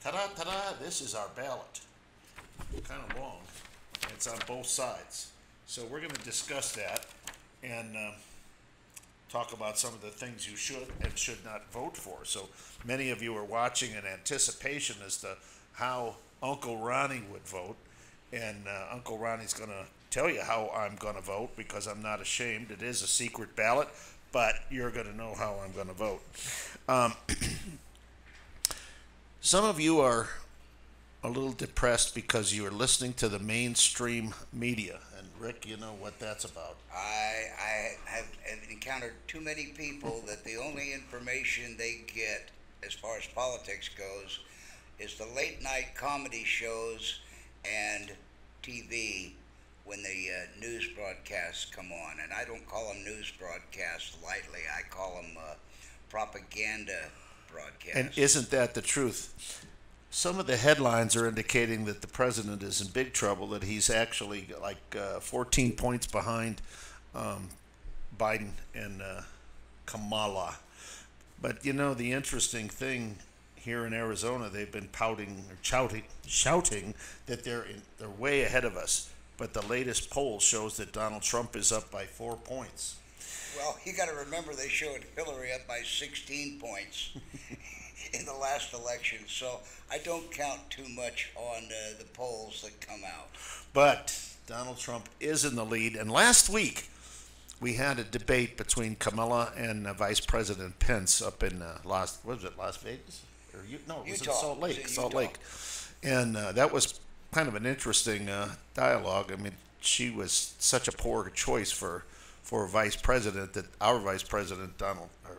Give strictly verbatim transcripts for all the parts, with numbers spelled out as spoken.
Ta-da, ta-da, this is our ballot. Kind of long. It's on both sides. So we're going to discuss that and uh, talk about some of the things you should and should not vote for. So many of you are watching in anticipation as to how Uncle Ronnie would vote. And uh, Uncle Ronnie's going to tell you how I'm going to vote because I'm not ashamed. It is a secret ballot, but you're going to know how I'm going to vote. Um, some of you are a little depressed because you are listening to the mainstream media. And Rick, you know what that's about. I, I have, have encountered too many people that the only information they get as far as politics goes is the late night comedy shows and T V when the uh, news broadcasts come on. And I don't call them news broadcasts lightly. I call them uh, propaganda broadcasts. And isn't that the truth? Some of the headlines are indicating that the president is in big trouble, that he's actually like uh, fourteen points behind um, Biden and uh, Kamala. But you know, the interesting thing here in Arizona, they've been pouting or shouting, shouting that they're in, they're way ahead of us. But the latest poll shows that Donald Trump is up by four points. Well, you got to remember they showed Hillary up by sixteen points in the last election, so I don't count too much on uh, the polls that come out. But Donald Trump is in the lead, and last week we had a debate between Kamala and uh, Vice President Pence up in uh, Las, what was it, Las Vegas? Or you, no, it was Utah. in Salt Lake, It Salt Utah. Lake, and uh, that was kind of an interesting uh, dialogue. I mean, she was such a poor choice for for vice president that our vice president Donald or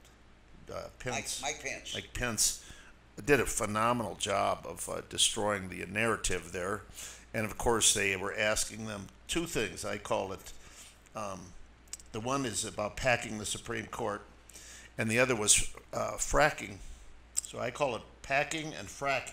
uh, Pence, Mike, Mike Pence. Mike Pence, did a phenomenal job of uh, destroying the narrative there, and of course they were asking them two things. I call it. Um, the one is about packing the Supreme Court, and the other was uh, fracking. So I call it packing and fracking.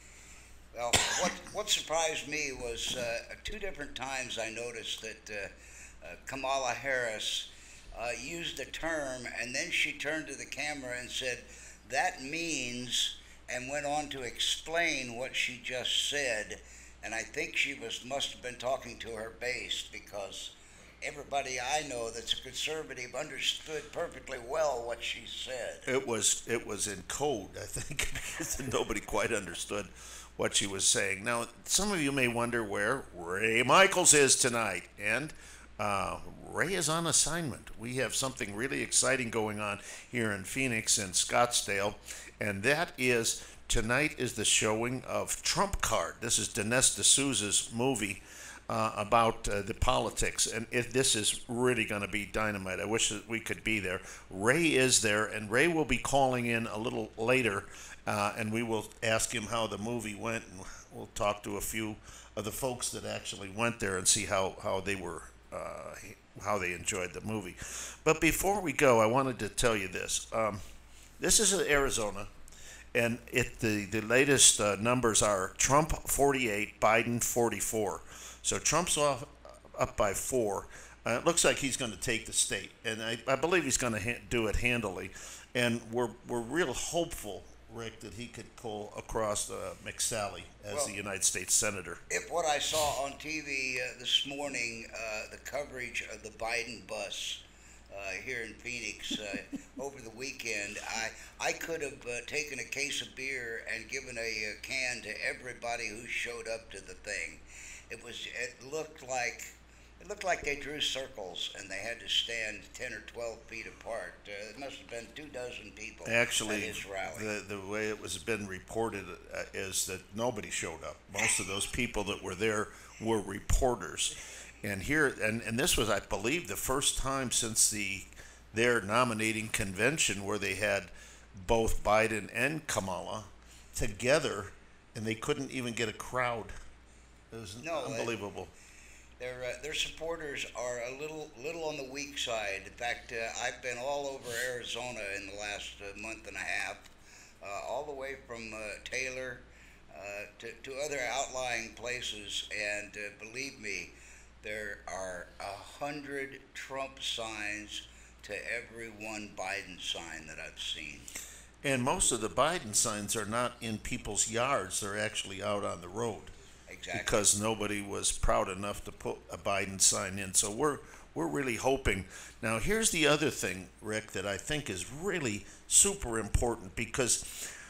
Well, what what surprised me was uh, two different times I noticed that uh, uh, Kamala Harris uh, used a term, and then she turned to the camera and said, "That means," and went on to explain what she just said. And I think she was must have been talking to her base, because everybody I know that's a conservative understood perfectly well what she said. It was it was in code, I think, because nobody quite understood what she was saying. Now, some of you may wonder where Ray Michaels is tonight, and uh, Ray is on assignment. We have something really exciting going on here in Phoenix and Scottsdale, and that is tonight is the showing of Trump Card. This is Dinesh D'Souza's movie uh, about uh, the politics, and it, this is really going to be dynamite. I wish that we could be there. Ray is there, and Ray will be calling in a little later. Uh, and we will ask him how the movie went, and we'll talk to a few of the folks that actually went there and see how, how they were uh, how they enjoyed the movie. But before we go, I wanted to tell you this. Um, this is Arizona, and it the the latest uh, numbers are Trump forty-eight, Biden forty-four. So Trump's off up by four. Uh, it looks like he's going to take the state, and I, I believe he's going to ha- do it handily. And we're we're real hopeful, Rick, that he could pull across uh, McSally as Well, the United States Senator. If what I saw on T V uh, this morning, uh, the coverage of the Biden bus uh, here in Phoenix uh, over the weekend, I I could have uh, taken a case of beer and given a, uh can to everybody who showed up to the thing. It was it looked like it looked like they drew circles and they had to stand ten or twelve feet apart. Uh, it must have been two dozen people Actually, at his rally. the the way it was been reported uh, is that nobody showed up. Most of those people that were there were reporters. And here, and, and this was, I believe, the first time since the their nominating convention where they had both Biden and Kamala together, and they couldn't even get a crowd. It was No, uh, unbelievable. Their uh, their supporters are a little little on the weak side. In fact, uh, I've been all over Arizona in the last uh, month and a half, uh, all the way from uh, Taylor uh, to to other outlying places, and uh, believe me, there are a hundred Trump signs to every one Biden sign that I've seen. And most of the Biden signs are not in people's yards, they're actually out on the road Exactly. because nobody was proud enough to put a Biden sign in. So we're we're really hoping. Now here's the other thing, Rick, that I think is really super important, because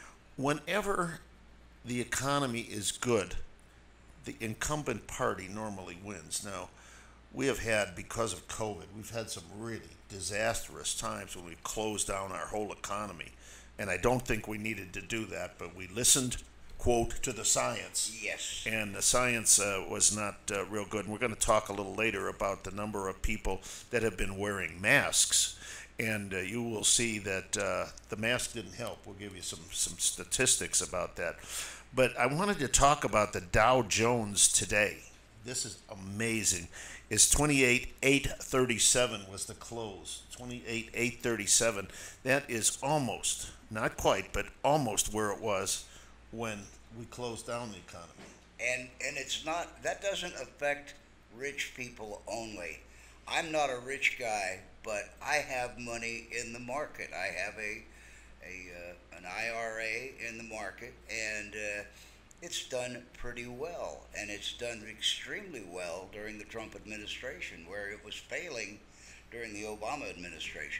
whenever the economy is good, the incumbent party normally wins. Now, we have had, because of COVID, we've had some really disastrous times when we closed down our whole economy. And I don't think we needed to do that, but we listened, quote, to the science. Yes. And the science uh, was not uh, real good. And we're going to talk a little later about the number of people that have been wearing masks. And uh, you will see that uh, the mask didn't help. We'll give you some, some statistics about that. But I wanted to talk about the Dow Jones today. This is amazing. It's twenty-eight eight thirty-seven was the close. twenty-eight eight thirty-seven. That is almost, not quite, but almost where it was when we closed down the economy. And and it's not, that doesn't affect rich people only. I'm not a rich guy, but I have money in the market. I have a a uh, an I R A in the market, and uh, it's done pretty well, and it's done extremely well during the Trump administration, where it was failing during the Obama administration.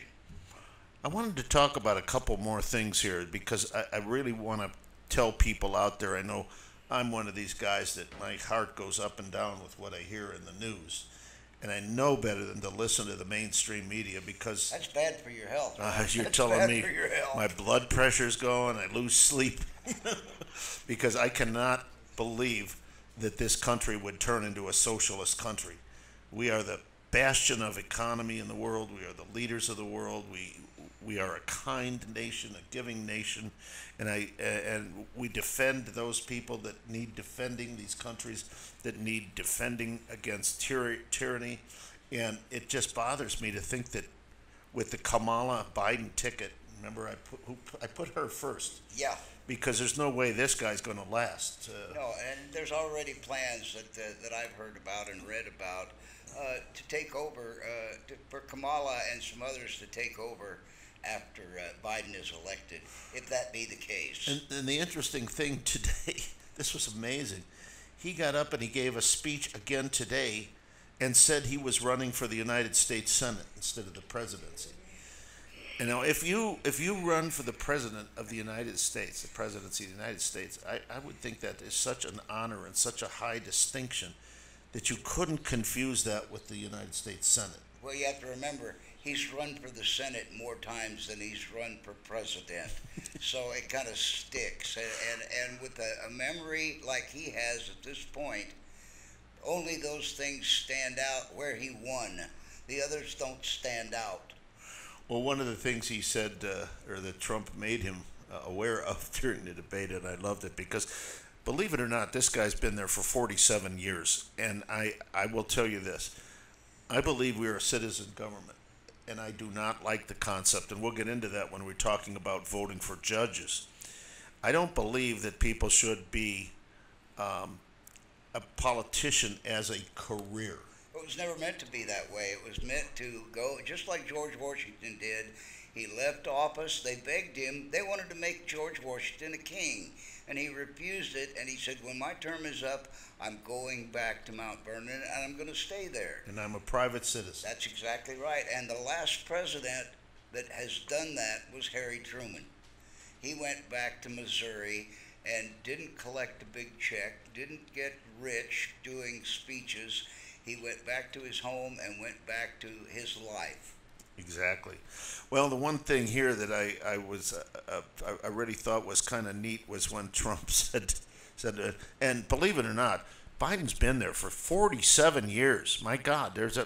I wanted to talk about a couple more things here, because I, I really want to tell people out there. I know I'm one of these guys that my heart goes up and down with what I hear in the news. And I know better than to listen to the mainstream media, because That's bad for your health. uh, you're That's telling bad me for your health. my blood pressure's going, I lose sleep, because I cannot believe that this country would turn into a socialist country. We are the bastion of economy in the world. We are the leaders of the world. We we are a kind nation, a giving nation, and I and we defend those people that need defending, these countries that need defending against tyr- tyranny. And it just bothers me to think that with the Kamala Biden ticket, remember I put who, I put her first, Yeah. because there's no way this guy's going to last. Uh, No, and there's already plans that uh, that I've heard about and read about uh, to take over, uh, to, for Kamala and some others to take over after uh, Biden is elected, if that be the case. And, and the interesting thing today, this was amazing. He got up and he gave a speech again today and said he was running for the United States Senate instead of the presidency. You know, if you if you run for the president of the United States, the presidency of the United States, I, I would think that is such an honor and such a high distinction that you couldn't confuse that with the United States Senate. Well, you have to remember, he's run for the Senate more times than he's run for president. So it kind of sticks. And, and, and with a, a memory like he has at this point, only those things stand out where he won. The others don't stand out. Well, one of the things he said, uh, or that Trump made him uh, aware of during the debate, and I loved it, because believe it or not, this guy's been there for forty-seven years. And I, I will tell you this. I believe we are a citizen government, and I do not like the concept, and we'll get into that when we're talking about voting for judges. I don't believe that people should be um, a politician as a career. It was never meant to be that way. It was meant to go, just like George Washington did. He left office. They begged him. They wanted to make George Washington a king, and he refused it. And he said, when my term is up, I'm going back to Mount Vernon, and I'm going to stay there. And I'm a private citizen. That's exactly right. And the last president that has done that was Harry Truman. He went back to Missouri and didn't collect a big check, didn't get rich doing speeches. He went back to his home and went back to his life. Exactly. Well, the one thing here that I, I was uh, uh, I really thought was kind of neat was when Trump said said uh, and believe it or not, Biden's been there for forty-seven years. My God, there's a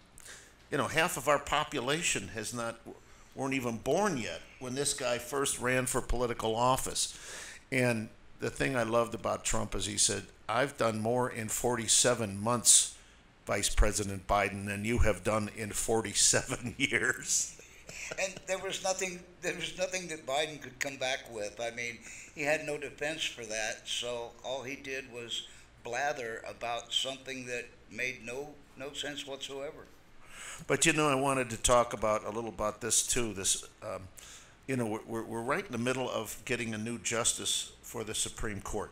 you know half of our population has not weren't even born yet when this guy first ran for political office. And the thing I loved about Trump is he said, "I've done more in forty-seven months, Vice President Biden, than you have done in forty-seven years." And there was nothing there was nothing that Biden could come back with. I mean, he had no defense for that, so all he did was blather about something that made no no sense whatsoever. But you know, I wanted to talk about a little about this too. This um, you know, we're, we're we're right in the middle of getting a new justice for the Supreme Court.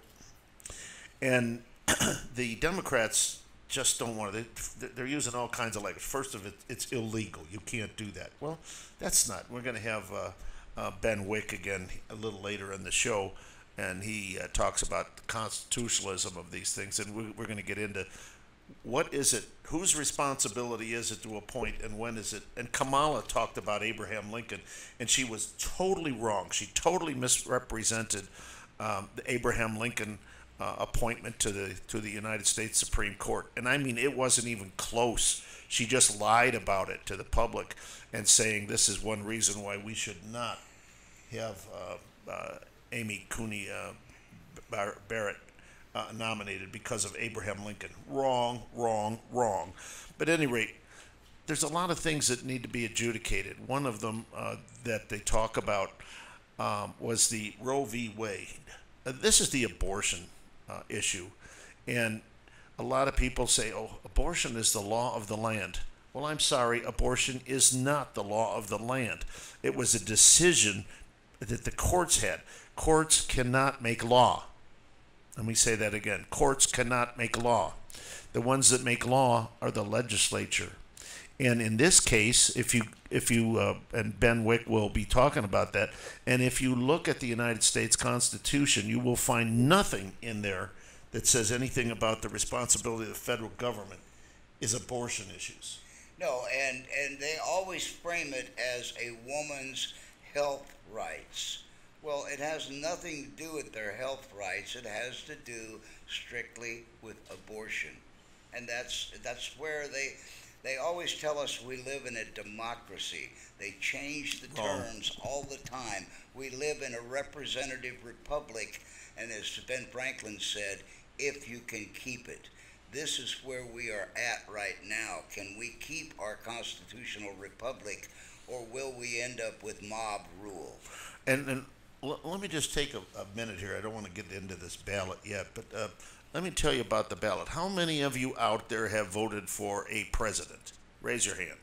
And the Democrats just don't want to. They, they're using all kinds of language. First of it, it's illegal. You can't do that. Well, that's not. We're going to have uh, uh, Ben Wick again a little later in the show, and he uh, talks about the constitutionalism of these things. And we, we're going to get into what is it, whose responsibility is it to appoint, and when is it? And Kamala talked about Abraham Lincoln, and she was totally wrong. She totally misrepresented um, the Abraham Lincoln Uh, appointment to the to the United States Supreme Court. And I mean, it wasn't even close. She just lied about it to the public and saying this is one reason why we should not have uh, uh, Amy Coney uh, Bar- Barrett uh, nominated because of Abraham Lincoln. Wrong, wrong, wrong. But at any rate, there's a lot of things that need to be adjudicated. One of them uh, that they talk about um, was the Roe v. Wade. Uh, this is the abortion Uh, issue, and a lot of people say, oh, abortion is the law of the land. Well, I'm sorry, abortion is not the law of the land. It was a decision that the courts had. Courts cannot make law. Let me say that again. Courts cannot make law. The ones that make law are the legislature. And in this case, if you if you uh, and Ben Wick will be talking about that, and if you look at the United States Constitution, you will find nothing in there that says anything about the responsibility of the federal government is abortion issues. No, and and they always frame it as a woman's health rights. Well, it has nothing to do with their health rights. It has to do strictly with abortion, and that's that's where they. They always tell us we live in a democracy. They change the terms all the time. We live in a representative republic, and as Ben Franklin said, if you can keep it. This is where we are at right now. Can we keep our constitutional republic, or will we end up with mob rule? And, and l- let me just take a, a minute here. I don't want to get into this ballot yet, but uh, let me tell you about the ballot. How many of you out there have voted for a president? Raise your hand.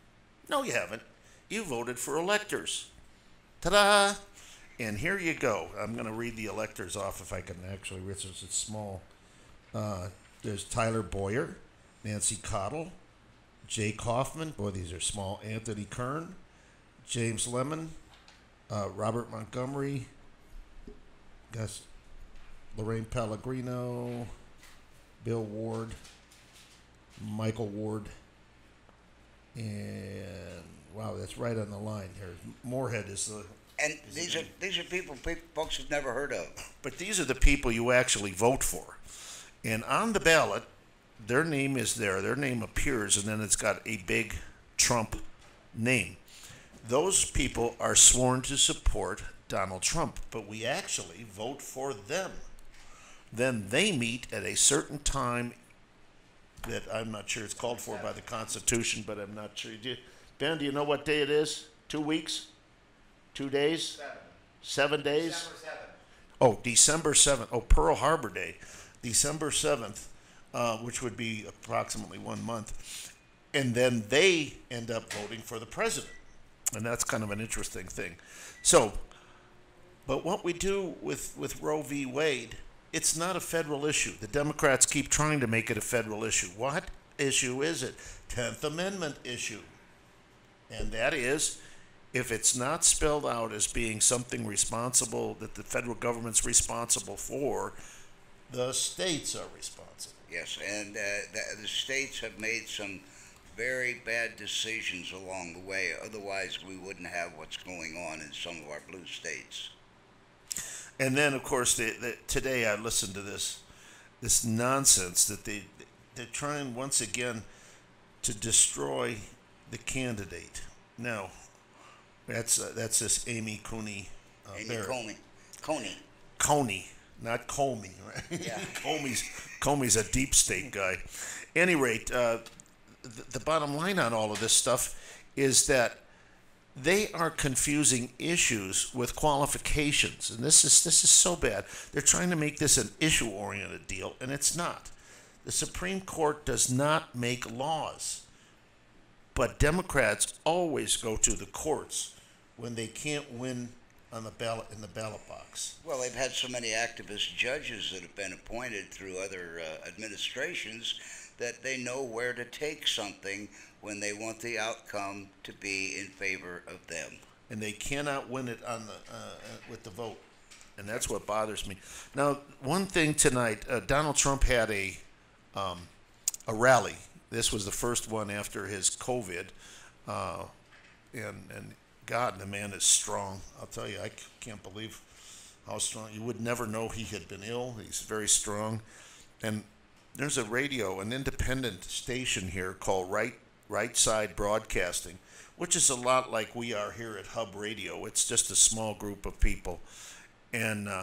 No, you haven't. You voted for electors. Ta-da! And here you go. I'm going to read the electors off if I can actually read this. It's small. Uh, there's Tyler Boyer, Nancy Cottle, Jake Hoffman. Boy, these are small. Anthony Kern, James Lemon, uh, Robert Montgomery, Gus, Lorraine Pellegrino, Bill Ward, Michael Ward, and wow, that's right on the line here. Moorhead is the. And these are these are people, people folks have never heard of. But these are the people you actually vote for, and on the ballot, their name is there. Their name appears, and then it's got a big Trump name. Those people are sworn to support Donald Trump, but we actually vote for them. Then they meet at a certain time that I'm not sure it's called for by the Constitution, but I'm not sure. Do you, Ben, do you know what day it is? Two weeks? Two days? Seven. Seven days? December seventh. Oh, December seventh. Oh, Pearl Harbor Day. December seventh, uh, which would be approximately one month. And then they end up voting for the president. And that's kind of an interesting thing. So, but what we do with, with Roe v. Wade, it's not a federal issue. The Democrats keep trying to make it a federal issue. What issue is it? tenth Amendment issue. And that is, if it's not spelled out as being something responsible, that the federal government's responsible for, the states are responsible. Yes, and uh, the, the states have made some very bad decisions along the way. Otherwise, we wouldn't have what's going on in some of our blue states. And then, of course, they, they, today I listened to this this nonsense that they they're trying once again to destroy the candidate. Now, that's uh, that's this Amy Coney. Uh, Amy Barrett. Coney. Coney. Coney, not Comey, right? Yeah. Comey's Comey's a deep state guy. Any rate, uh, the, the bottom line on all of this stuff is that they are confusing issues with qualifications, and this is this is so bad. They're trying to make this an issue-oriented deal, and it's not. The Supreme Court does not make laws, but Democrats always go to the courts when they can't win on the ballot in the ballot box. Well, they've had so many activist judges that have been appointed through other uh, administrations that they know where to take something when they want the outcome to be in favor of them. And they cannot win it on the uh, with the vote, and that's what bothers me. Now, one thing tonight, uh, Donald Trump had a um, a rally. This was the first one after his COVID, uh, and and God, the man is strong. I'll tell you, I can't believe how strong. You would never know he had been ill. He's very strong, and there's a radio, an independent station here called Right Right Side Broadcasting, which is a lot like we are here at Hub Radio. It's just a small group of people, and uh,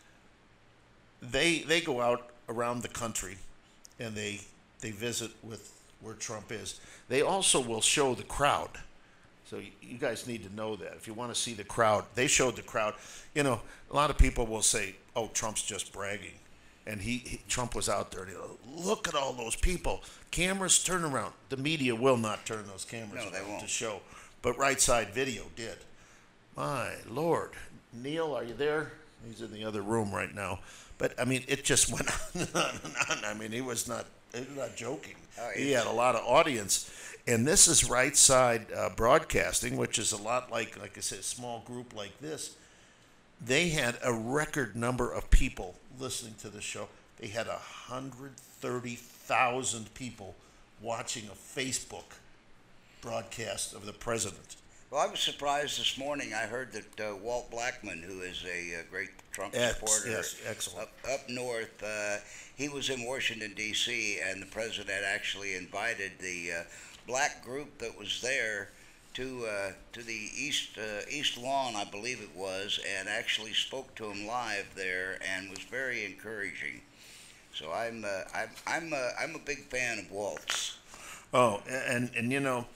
they they go out around the country, and they they visit with where Trump is. They also will show the crowd. So you, you guys need to know that. If you want to see the crowd, they showed the crowd. You know, a lot of people will say, "Oh, Trump's just bragging," and he, he Trump was out there. And he, look at all those people. Cameras turn around. The media will not turn those cameras No, they around won't. to show, but Right Side Video did. My Lord, Neil, are you there? He's in the other room right now. But I mean, it just went on and on and on. I mean, he was not he was not joking. Oh, he it's- had a lot of audience. And this is Right Side uh, Broadcasting, which is a lot like, like I said, a small group like this. They had a record number of people listening to the show. They had one hundred thirty thousand people watching a Facebook broadcast of the president. Well, I was surprised this morning. I heard that uh, Walt Blackman, who is a uh, great Trump Ex- supporter yes, excellent. up, up north, uh, he was in Washington, D C, and the president actually invited the uh, black group that was there to uh, to the East uh, East Lawn, I believe it was, and actually spoke to him live there, and was very encouraging. So I'm uh, I'm I'm uh, I'm a big fan of Walt's. Oh, and, and you know,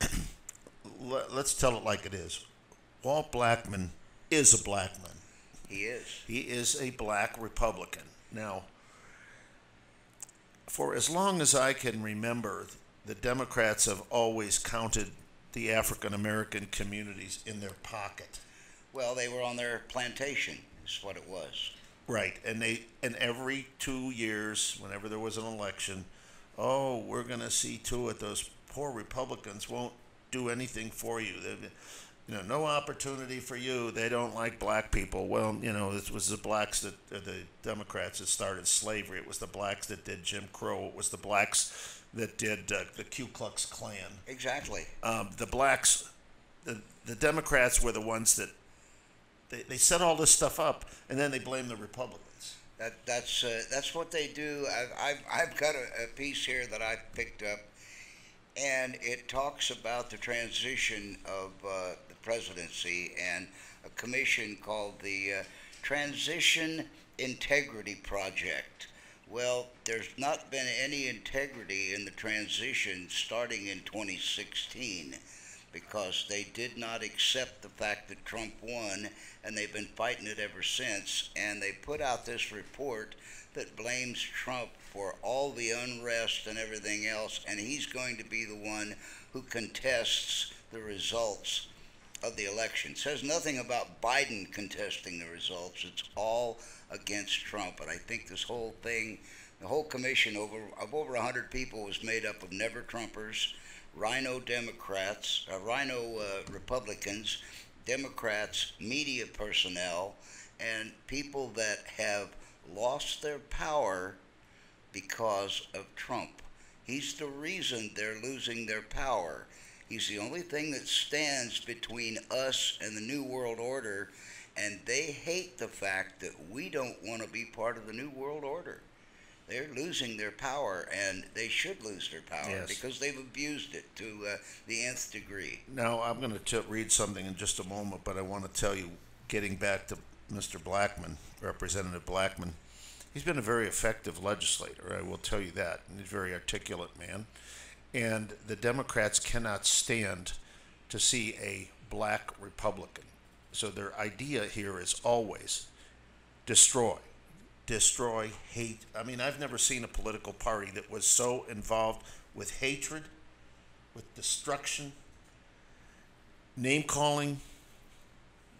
let- let's tell it like it is. Walt Blackman is a black man. He is. He is a black Republican. Now, for as long as I can remember, the Democrats have always counted the African American communities in their pocket. Well, they were on their plantation, is what it was. Right, and they and every two years, whenever there was an election, oh, we're going to see to it those poor Republicans won't do anything for you. They, you know, no opportunity for you. They don't like black people. Well, you know, it was the blacks that uh, the Democrats that started slavery. It was the blacks that did Jim Crow. It was the blacks that did uh, the Ku Klux Klan. Exactly. Um, the blacks, the the Democrats were the ones that they, they set all this stuff up, and then they blame the Republicans. That that's uh, that's what they do. I've I've, I've got a, a piece here that I picked up, and it talks about the transition of uh, the presidency and a commission called the uh, Transition Integrity Project. Well, there's not been any integrity in the transition starting in twenty sixteen because they did not accept the fact that Trump won, and they've been fighting it ever since. And they put out this report that blames Trump for all the unrest and everything else, and he's going to be the one who contests the results of the election. It says nothing about Biden contesting the results. It's all against Trump. And I think this whole thing, the whole commission over of over one hundred people was made up of never Trumpers, Rhino Democrats, uh, Rhino uh, Republicans, Democrats, media personnel, and people that have lost their power because of Trump. He's the reason they're losing their power. He's the only thing that stands between us and the New World Order, and they hate the fact that we don't want to be part of the New World Order. They're losing their power, and they should lose their power Yes. because they've abused it to uh, the nth degree. Now, I'm going to read something in just a moment, but I want to tell you, getting back to Mister Blackman, Representative Blackman, he's been a very effective legislator, I will tell you that. And he's a very articulate man. And the Democrats cannot stand to see a black Republican. So their idea here is always destroy, destroy, hate. I mean, I've never seen a political party that was so involved with hatred, with destruction, name calling,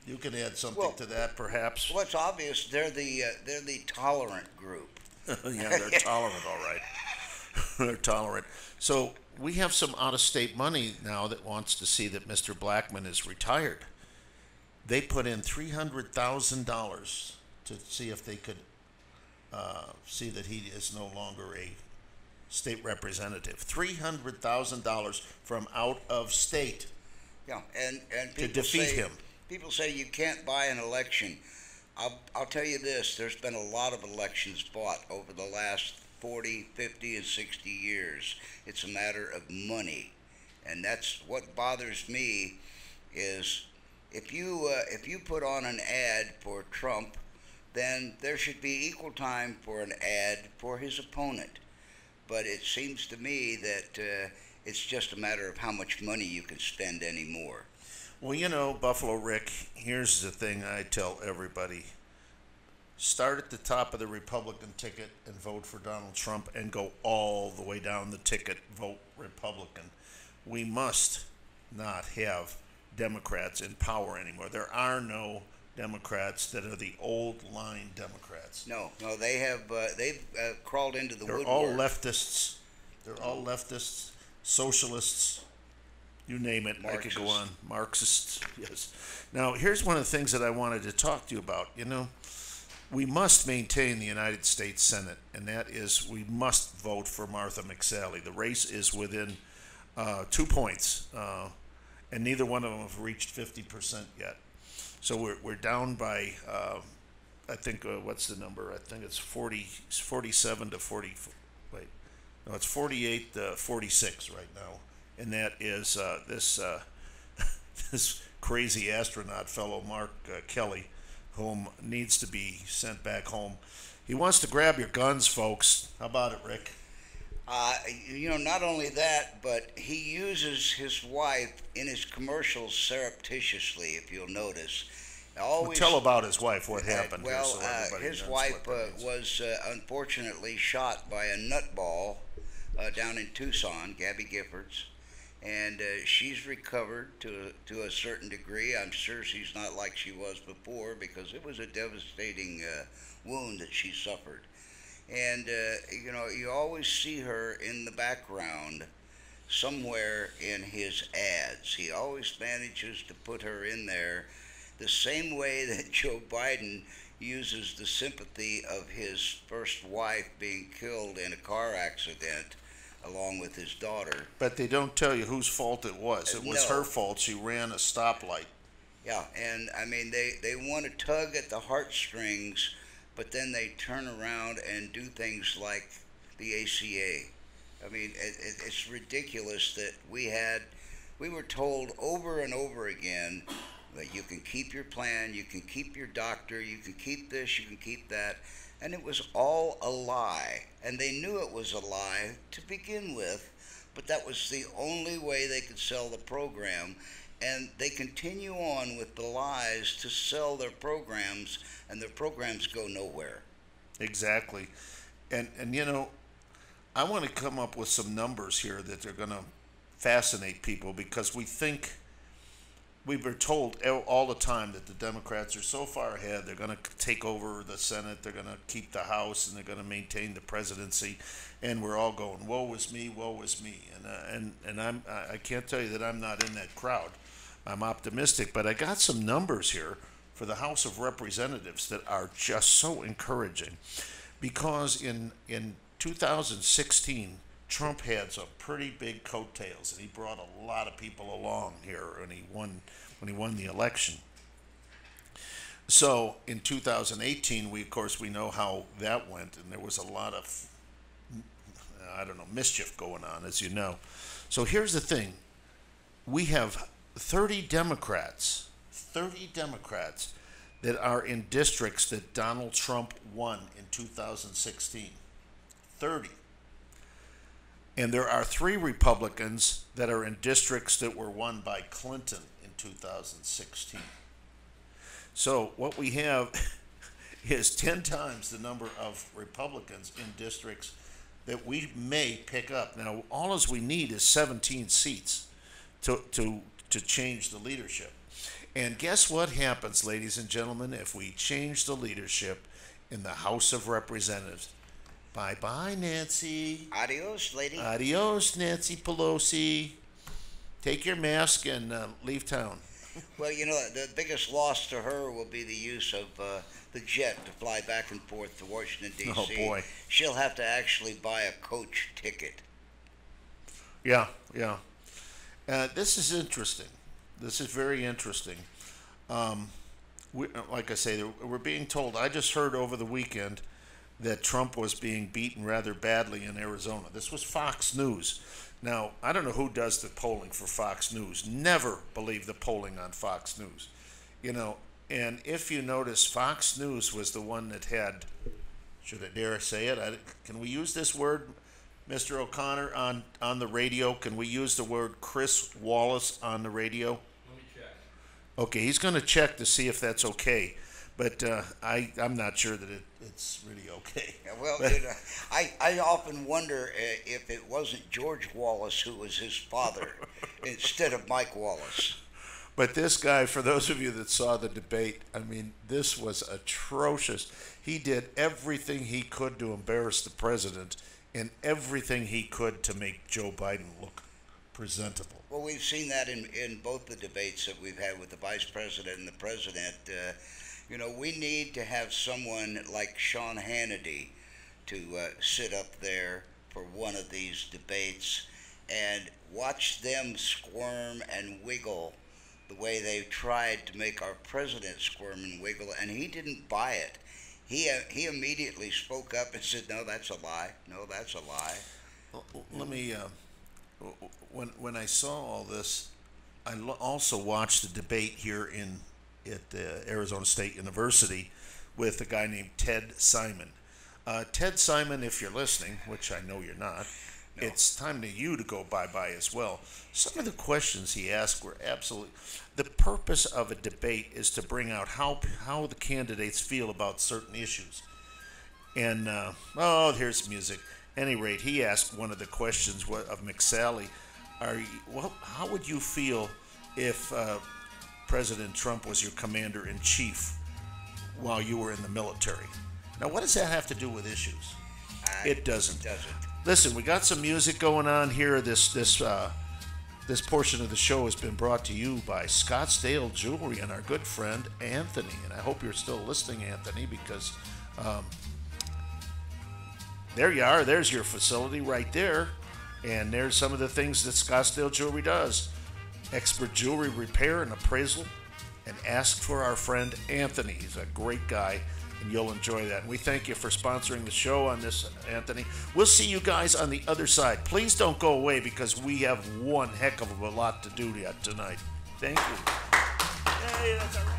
You can add something Well, to that, perhaps. Well, it's obvious they're the uh, they're the tolerant group. Yeah, they're tolerant, all right. They're tolerant. So we have some out-of-state money now that wants to see that Mister Blackman is retired. They put in three hundred thousand dollars to see if they could uh, see that he is no longer a state representative. Three hundred thousand dollars from out of state. Yeah, and and to people defeat say, him. People say you can't buy an election. I'll I'll tell you this: there's been a lot of elections bought over the last forty, fifty, and sixty years. It's a matter of money, and that's what bothers me. Is if you uh, if you put on an ad for Trump, then there should be equal time for an ad for his opponent. But it seems to me that uh, it's just a matter of how much money you can spend anymore. Well, you know, Buffalo Rick, here's the thing I tell everybody. Start at the top of the Republican ticket and vote for Donald Trump and go all the way down the ticket, vote Republican. We must not have Democrats in power anymore. There are no Democrats that are the old line Democrats. No, no, they have uh, they've uh, crawled into the They're woodwork. all leftists. They're all leftists, socialists, you name it. I could go on. Marxists, yes. Now, here's one of the things that I wanted to talk to you about. You know, we must maintain the United States Senate, and that is we must vote for Martha McSally. The race is within uh, two points, uh, and neither one of them have reached fifty percent yet. So we're, we're down by, uh, I think, uh, what's the number? I think it's forty, forty-seven to forty, wait, no, it's forty-eight to forty-six right now. And that is uh, this uh, this crazy astronaut fellow, Mark uh, Kelly, whom needs to be sent back home. He wants to grab your guns, folks. How about it, Rick? Uh, you know, not only that, but he uses his wife in his commercials surreptitiously, if you'll notice. Always, well, tell about his wife, what happened. Uh, well, here so uh, his wife uh, was uh, unfortunately shot by a nutball uh, down in Tucson, Gabby Giffords. And uh, she's recovered to to a certain degree. I'm sure she's not like she was before because it was a devastating uh, wound that she suffered. And uh, you know, you always see her in the background somewhere in his ads. He always manages to put her in there, the same way that Joe Biden uses the sympathy of his first wife being killed in a car accident along with his daughter. But they don't tell you whose fault it was. It was no. her fault. She ran a stoplight. Yeah, and I mean, they, they want to tug at the heartstrings, but then they turn around and do things like the A C A. I mean, it, it, it's ridiculous that we had, we were told over and over again that you can keep your plan, you can keep your doctor, you can keep this, you can keep that. And it was all a lie. And they knew it was a lie to begin with, but that was the only way they could sell the program. And they continue on with the lies to sell their programs, and their programs go nowhere. Exactly. And, and you know, I want to come up with some numbers here that are going to fascinate people because we think, we were told all the time that the Democrats are so far ahead, they're going to take over the Senate, they're going to keep the House, and they're going to maintain the presidency, and we're all going, woe is me, woe is me. And, uh, and, and I'm, I can't tell you that I'm not in that crowd. I'm optimistic, but I got some numbers here for the House of Representatives that are just so encouraging. Because in, in two thousand sixteen, Trump had some pretty big coattails, and he brought a lot of people along here when he won when he won the election. So in two thousand eighteen, we of course we know how that went, and there was a lot of I don't know mischief going on, as you know. So here's the thing: we have thirty Democrats, thirty Democrats that are in districts that Donald Trump won in two thousand sixteen. thirty. And there are three Republicans that are in districts that were won by Clinton in two thousand sixteen. So what we have is ten times the number of Republicans in districts that we may pick up. Now, all as we need is seventeen seats to, to, to change the leadership. And guess what happens, ladies and gentlemen, if we change the leadership in the House of Representatives? Bye-bye, Nancy. Adios, lady. Adios, Nancy Pelosi. Take your mask and uh, leave town. Well, you know, the biggest loss to her will be the use of uh, the jet to fly back and forth to Washington, D C Oh, boy. She'll have to actually buy a coach ticket. Yeah, yeah. Uh, this is interesting. This is very interesting. Um, we, like I say, we're being told, I just heard over the weekend that Trump was being beaten rather badly in Arizona. This was Fox News. Now, I don't know who does the polling for Fox News. Never believe the polling on Fox News. You know, and if you notice, Fox News was the one that had, should I dare say it? I, can we use this word, Mister O'Connor, on, on the radio? Can we use the word Chris Wallace on the radio? Let me check. Okay, he's going to check to see if that's okay. But uh, I, I'm not sure that it, it's really okay. Yeah, well, But- you know, I, I often wonder uh, if it wasn't George Wallace who was his father instead of Mike Wallace. But this guy, for those of you that saw the debate, I mean, this was atrocious. He did everything he could to embarrass the president and everything he could to make Joe Biden look presentable. Well, we've seen that in, in both the debates that we've had with the vice president and the president. Uh, you know, we need to have someone like Sean Hannity to uh, sit up there for one of these debates and watch them squirm and wiggle the way they tried to make our president squirm and wiggle, and he didn't buy it. He uh, he immediately spoke up and said, "No, that's a lie. No, that's a lie." L- Let me, uh, when when I saw all this, I lo- also watched the debate here in at uh, Arizona State University with a guy named Ted Simon. Uh, Ted Simon, if you're listening, which I know you're not, No. it's time to you to go bye-bye as well. Some of the questions he asked were absolutely... The purpose of a debate is to bring out how how the candidates feel about certain issues. And, uh, oh, here's music. Any rate, he asked one of the questions wa- of McSally, are you, well, how would you feel if uh, President Trump was your commander-in-chief while you were in the military? Now, what does that have to do with issues? Uh, It doesn't. It doesn't. Listen, we got some music going on here. This this uh, this portion of the show has been brought to you by Scottsdale Jewelry and our good friend Anthony. And I hope you're still listening, Anthony, because um, there you are. There's your facility right there. And there's some of the things that Scottsdale Jewelry does. Expert jewelry repair and appraisal. And ask for our friend Anthony. He's a great guy, and you'll enjoy that. And we thank you for sponsoring the show on this, Anthony. We'll see you guys on the other side. Please don't go away because we have one heck of a lot to do yet tonight. Thank you. Hey, that's all right.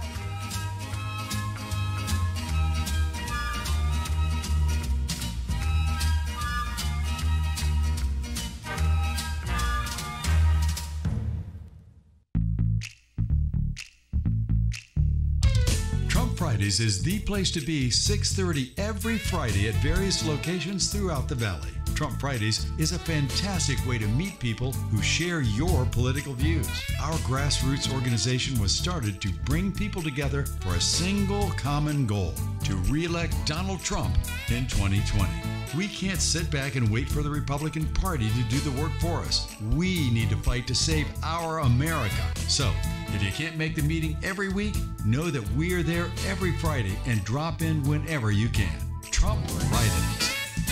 Trump Fridays is the place to be six thirty every Friday at various locations throughout the Valley. Trump Fridays is a fantastic way to meet people who share your political views. Our grassroots organization was started to bring people together for a single common goal, to re-elect Donald Trump in twenty twenty. We can't sit back and wait for the Republican Party to do the work for us. We need to fight to save our America. So, if you can't make the meeting every week, know that we're there every Friday and drop in whenever you can. Trump Fridays.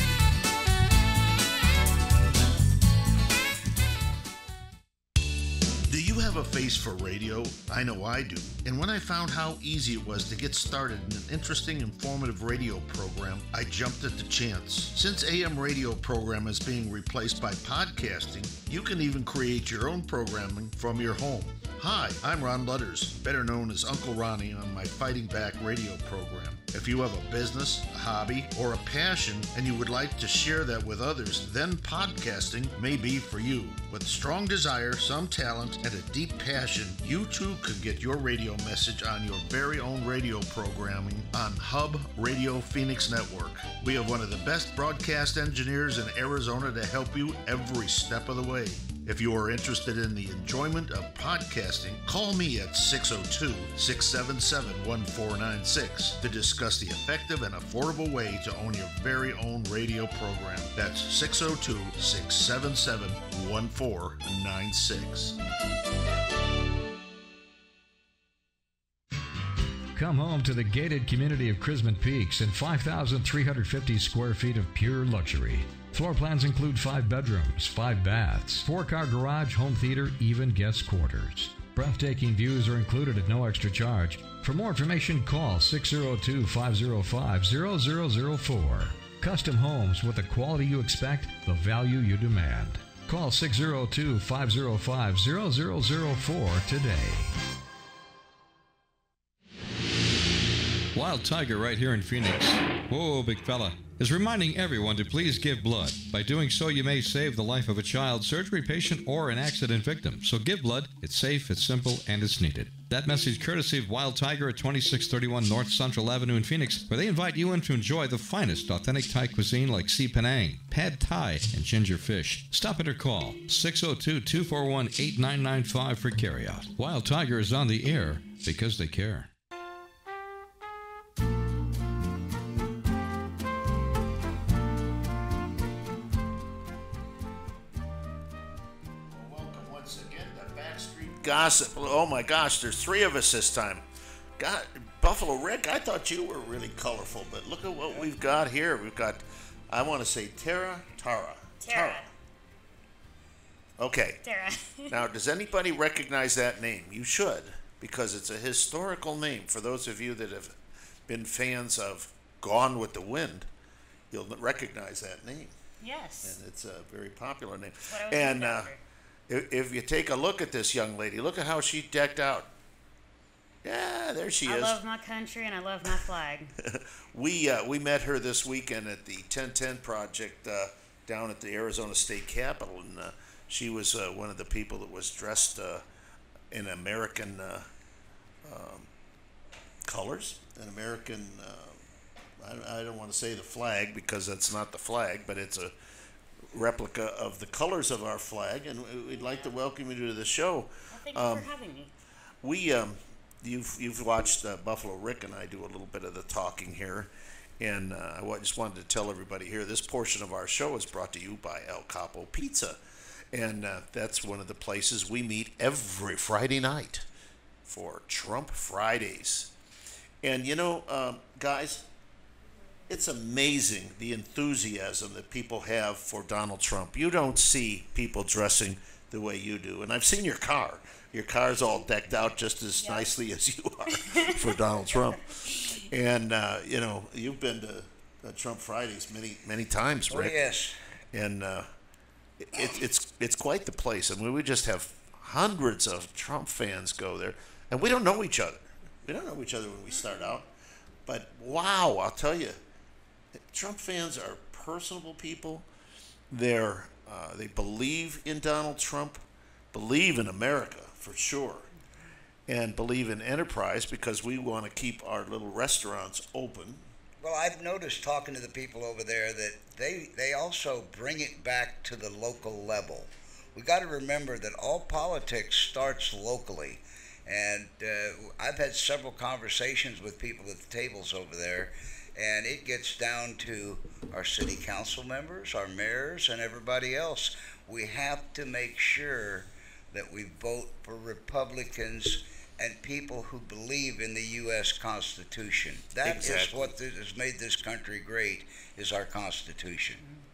Do you have a face for radio? I know I do. And when I found how easy it was to get started in an interesting, informative radio program, I jumped at the chance. Since A M radio program is being replaced by podcasting, you can even create your own programming from your home. Hi, I'm Ron Lutters, better known as Uncle Ronnie on my Fighting Back radio program. If you have a business, a hobby, or a passion and you would like to share that with others, then podcasting may be for you. With strong desire, some talent, and a deep passion, you too could get your radio message on your very own radio programming on Hub Radio Phoenix Network. We have one of the best broadcast engineers in Arizona to help you every step of the way. If you are interested in the enjoyment of podcasting, call me at six oh two, six seven seven, one four nine six to discuss the effective and affordable way to own your very own radio program. That's six oh two, six seven seven, one four nine six. Come home to the gated community of Chrisman Peaks and five thousand three hundred fifty square feet of pure luxury. Floor plans include five bedrooms, five baths, four-car garage, home theater, even guest quarters. Breathtaking views are included at no extra charge. For more information, call six oh two, five oh five, zero zero zero four. Custom homes with the quality you expect, the value you demand. Call six oh two, five oh five, zero zero zero four today. Wild Tiger right here in Phoenix, whoa, big fella, is reminding everyone to please give blood. By doing so, you may save the life of a child, surgery patient, or an accident victim. So give blood. It's safe, it's simple, and it's needed. That message courtesy of Wild Tiger at twenty-six thirty-one North Central Avenue in Phoenix, where they invite you in to enjoy the finest authentic Thai cuisine like Si Penang, Pad Thai, and ginger fish. Stop in or call six oh two, two four one, eight nine nine five for carryout. Wild Tiger is on the air because they care. Gossip. Oh my gosh, there's three of us this time. God, Buffalo Rick, I thought you were really colorful, but look at what we've got here. We've got, I want to say Tara, Tara. Tara. Okay. Tara. Now, does anybody recognize that name? You should, because it's a historical name. For those of you that have been fans of Gone with the Wind, you'll recognize that name. Yes. And it's a very popular name. That's what I was and named uh, after. if, if you take a look at this young lady, look at how she decked out. Yeah, there she I is. love my country and I love my flag. we uh, we met her this weekend at the ten ten Project uh, down at the Arizona State Capitol, and uh, she was uh, one of the people that was dressed uh, in American uh, um, colors, an American. Uh, I, I don't want to say the flag because that's not the flag, but it's a replica of the colors of our flag, and we'd like to welcome you to the show. Well, thank you Um, for having me. We, um, you've you've watched uh, Buffalo Rick and I do a little bit of the talking here, and uh, I wa- just wanted to tell everybody here this portion of our show is brought to you by El Capo Pizza, and uh, that's one of the places we meet every Friday night for Trump Fridays. And you know, um, guys, it's amazing the enthusiasm that people have for Donald Trump. You don't see people dressing the way you do, and I've seen your car. Your car's all decked out just as Yep. nicely as you are for Donald Trump. And uh, you know, you've been to uh, Trump Fridays many, many times, Oh, Rick. yes. And uh, it, it's it's quite the place. I mean, we just have hundreds of Trump fans go there, and we don't know each other. We don't know each other when we start out. But wow, I'll tell you, Trump fans are personable people. They're uh, they believe in Donald Trump, believe in America for sure, and believe in enterprise because we want to keep our little restaurants open. Well, I've noticed talking to the people over there that they they also bring it back to the local level. We got to remember that all politics starts locally, and uh, I've had several conversations with people at the tables over there, and it gets down to our city council members, our mayors, and everybody else. We have to make sure that we vote for Republicans and people who believe in the U S Constitution. That is Exactly. what th- has made this country great, is our Constitution.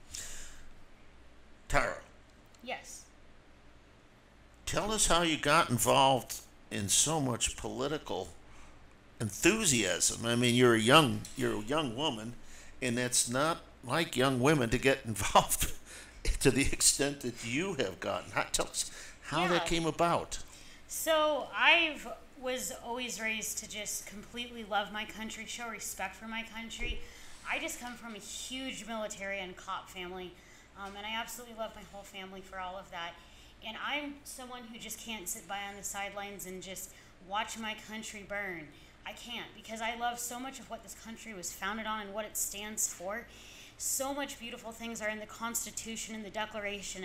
Tara, Yes. tell us how you got involved in so much political enthusiasm. I mean, you're a young you're a young woman, and it's not like young women to get involved to the extent that you have gotten. How, tell us how Yeah. that came about. So I was always raised to just completely love my country, show respect for my country. I just come from a huge military and cop family, um, and I absolutely love my whole family for all of that. And I'm someone who just can't sit by on the sidelines and just watch my country burn. I can't, because I love so much of what this country was founded on and what it stands for. So much beautiful things are in the Constitution and the Declaration, and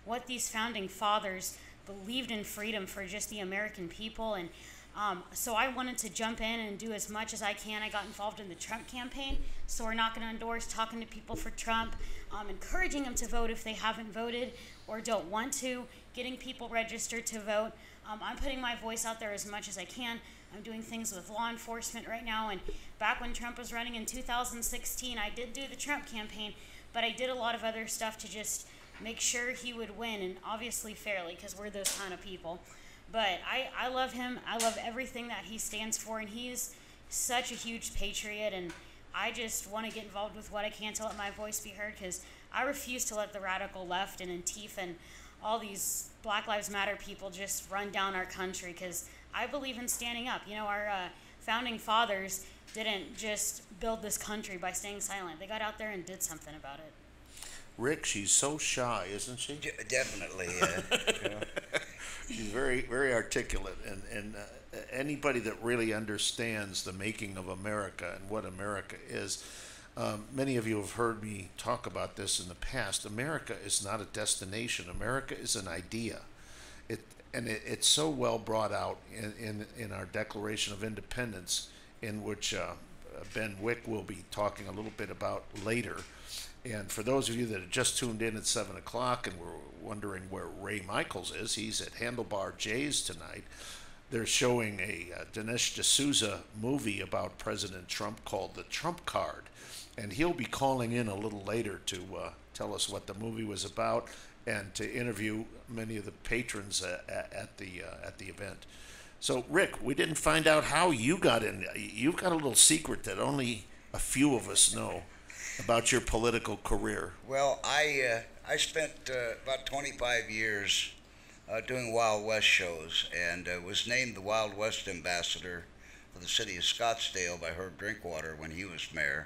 what these founding fathers believed in freedom for just the American people. And um, so I wanted to jump in and do as much as I can. I got involved in the Trump campaign, so we're not going to endorse talking to people for Trump, um, encouraging them to vote if they haven't voted or don't want to, getting people registered to vote. Um, I'm putting my voice out there as much as I can. I'm doing things with law enforcement right now, and back when Trump was running in two thousand sixteen, I did do the Trump campaign, but I did a lot of other stuff to just make sure he would win, and obviously fairly, because we're those kind of people. But I, I love him. I love everything that he stands for, and he's such a huge patriot, and I just want to get involved with what I can to let my voice be heard, because I refuse to let the radical left and Antifa and all these Black Lives Matter people just run down our country, because I believe in standing up. You know, our uh, founding fathers didn't just build this country by staying silent. They got out there and did something about it. Rick, she's so shy, isn't she? D- definitely. Uh, yeah. She's very, very articulate, and and uh, anybody that really understands the making of America and what America is. Um, many of you have heard me talk about this in the past. America is not a destination. America is an idea. It and it, it's so well brought out in, in, in our Declaration of Independence, in which uh, Ben Wick will be talking a little bit about later. And for those of you that have just tuned in at seven o'clock and were wondering where Ray Michaels is, he's at Handlebar J's tonight. They're showing a uh, Dinesh D'Souza movie about President Trump called The Trump Card. And he'll be calling in a little later to uh, tell us what the movie was about and to interview many of the patrons uh, at the uh, at the event. So, Rick, we didn't find out how you got in. You've got a little secret that only a few of us know about your political career. Well, I uh, I spent uh, about twenty-five years uh, doing Wild West shows, and uh, was named the Wild West ambassador for the city of Scottsdale by Herb Drinkwater when he was mayor.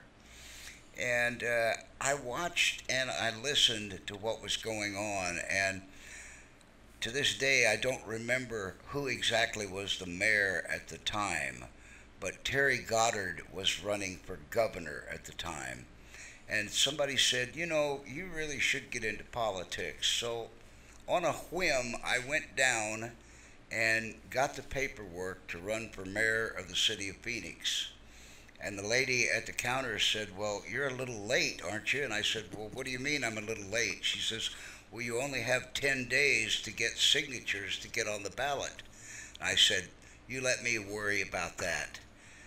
And uh, I watched and I listened to what was going on, and to this day I don't remember who exactly was the mayor at the time, but Terry Goddard was running for governor at the time. And somebody said, you know, you really should get into politics. So on a whim, I went down and got the paperwork to run for mayor of the city of Phoenix. And the lady at the counter said, well, you're a little late, aren't you? And I said, well, what do you mean I'm a little late? She says, well, you only have ten days to get signatures to get on the ballot. And I said, you let me worry about that.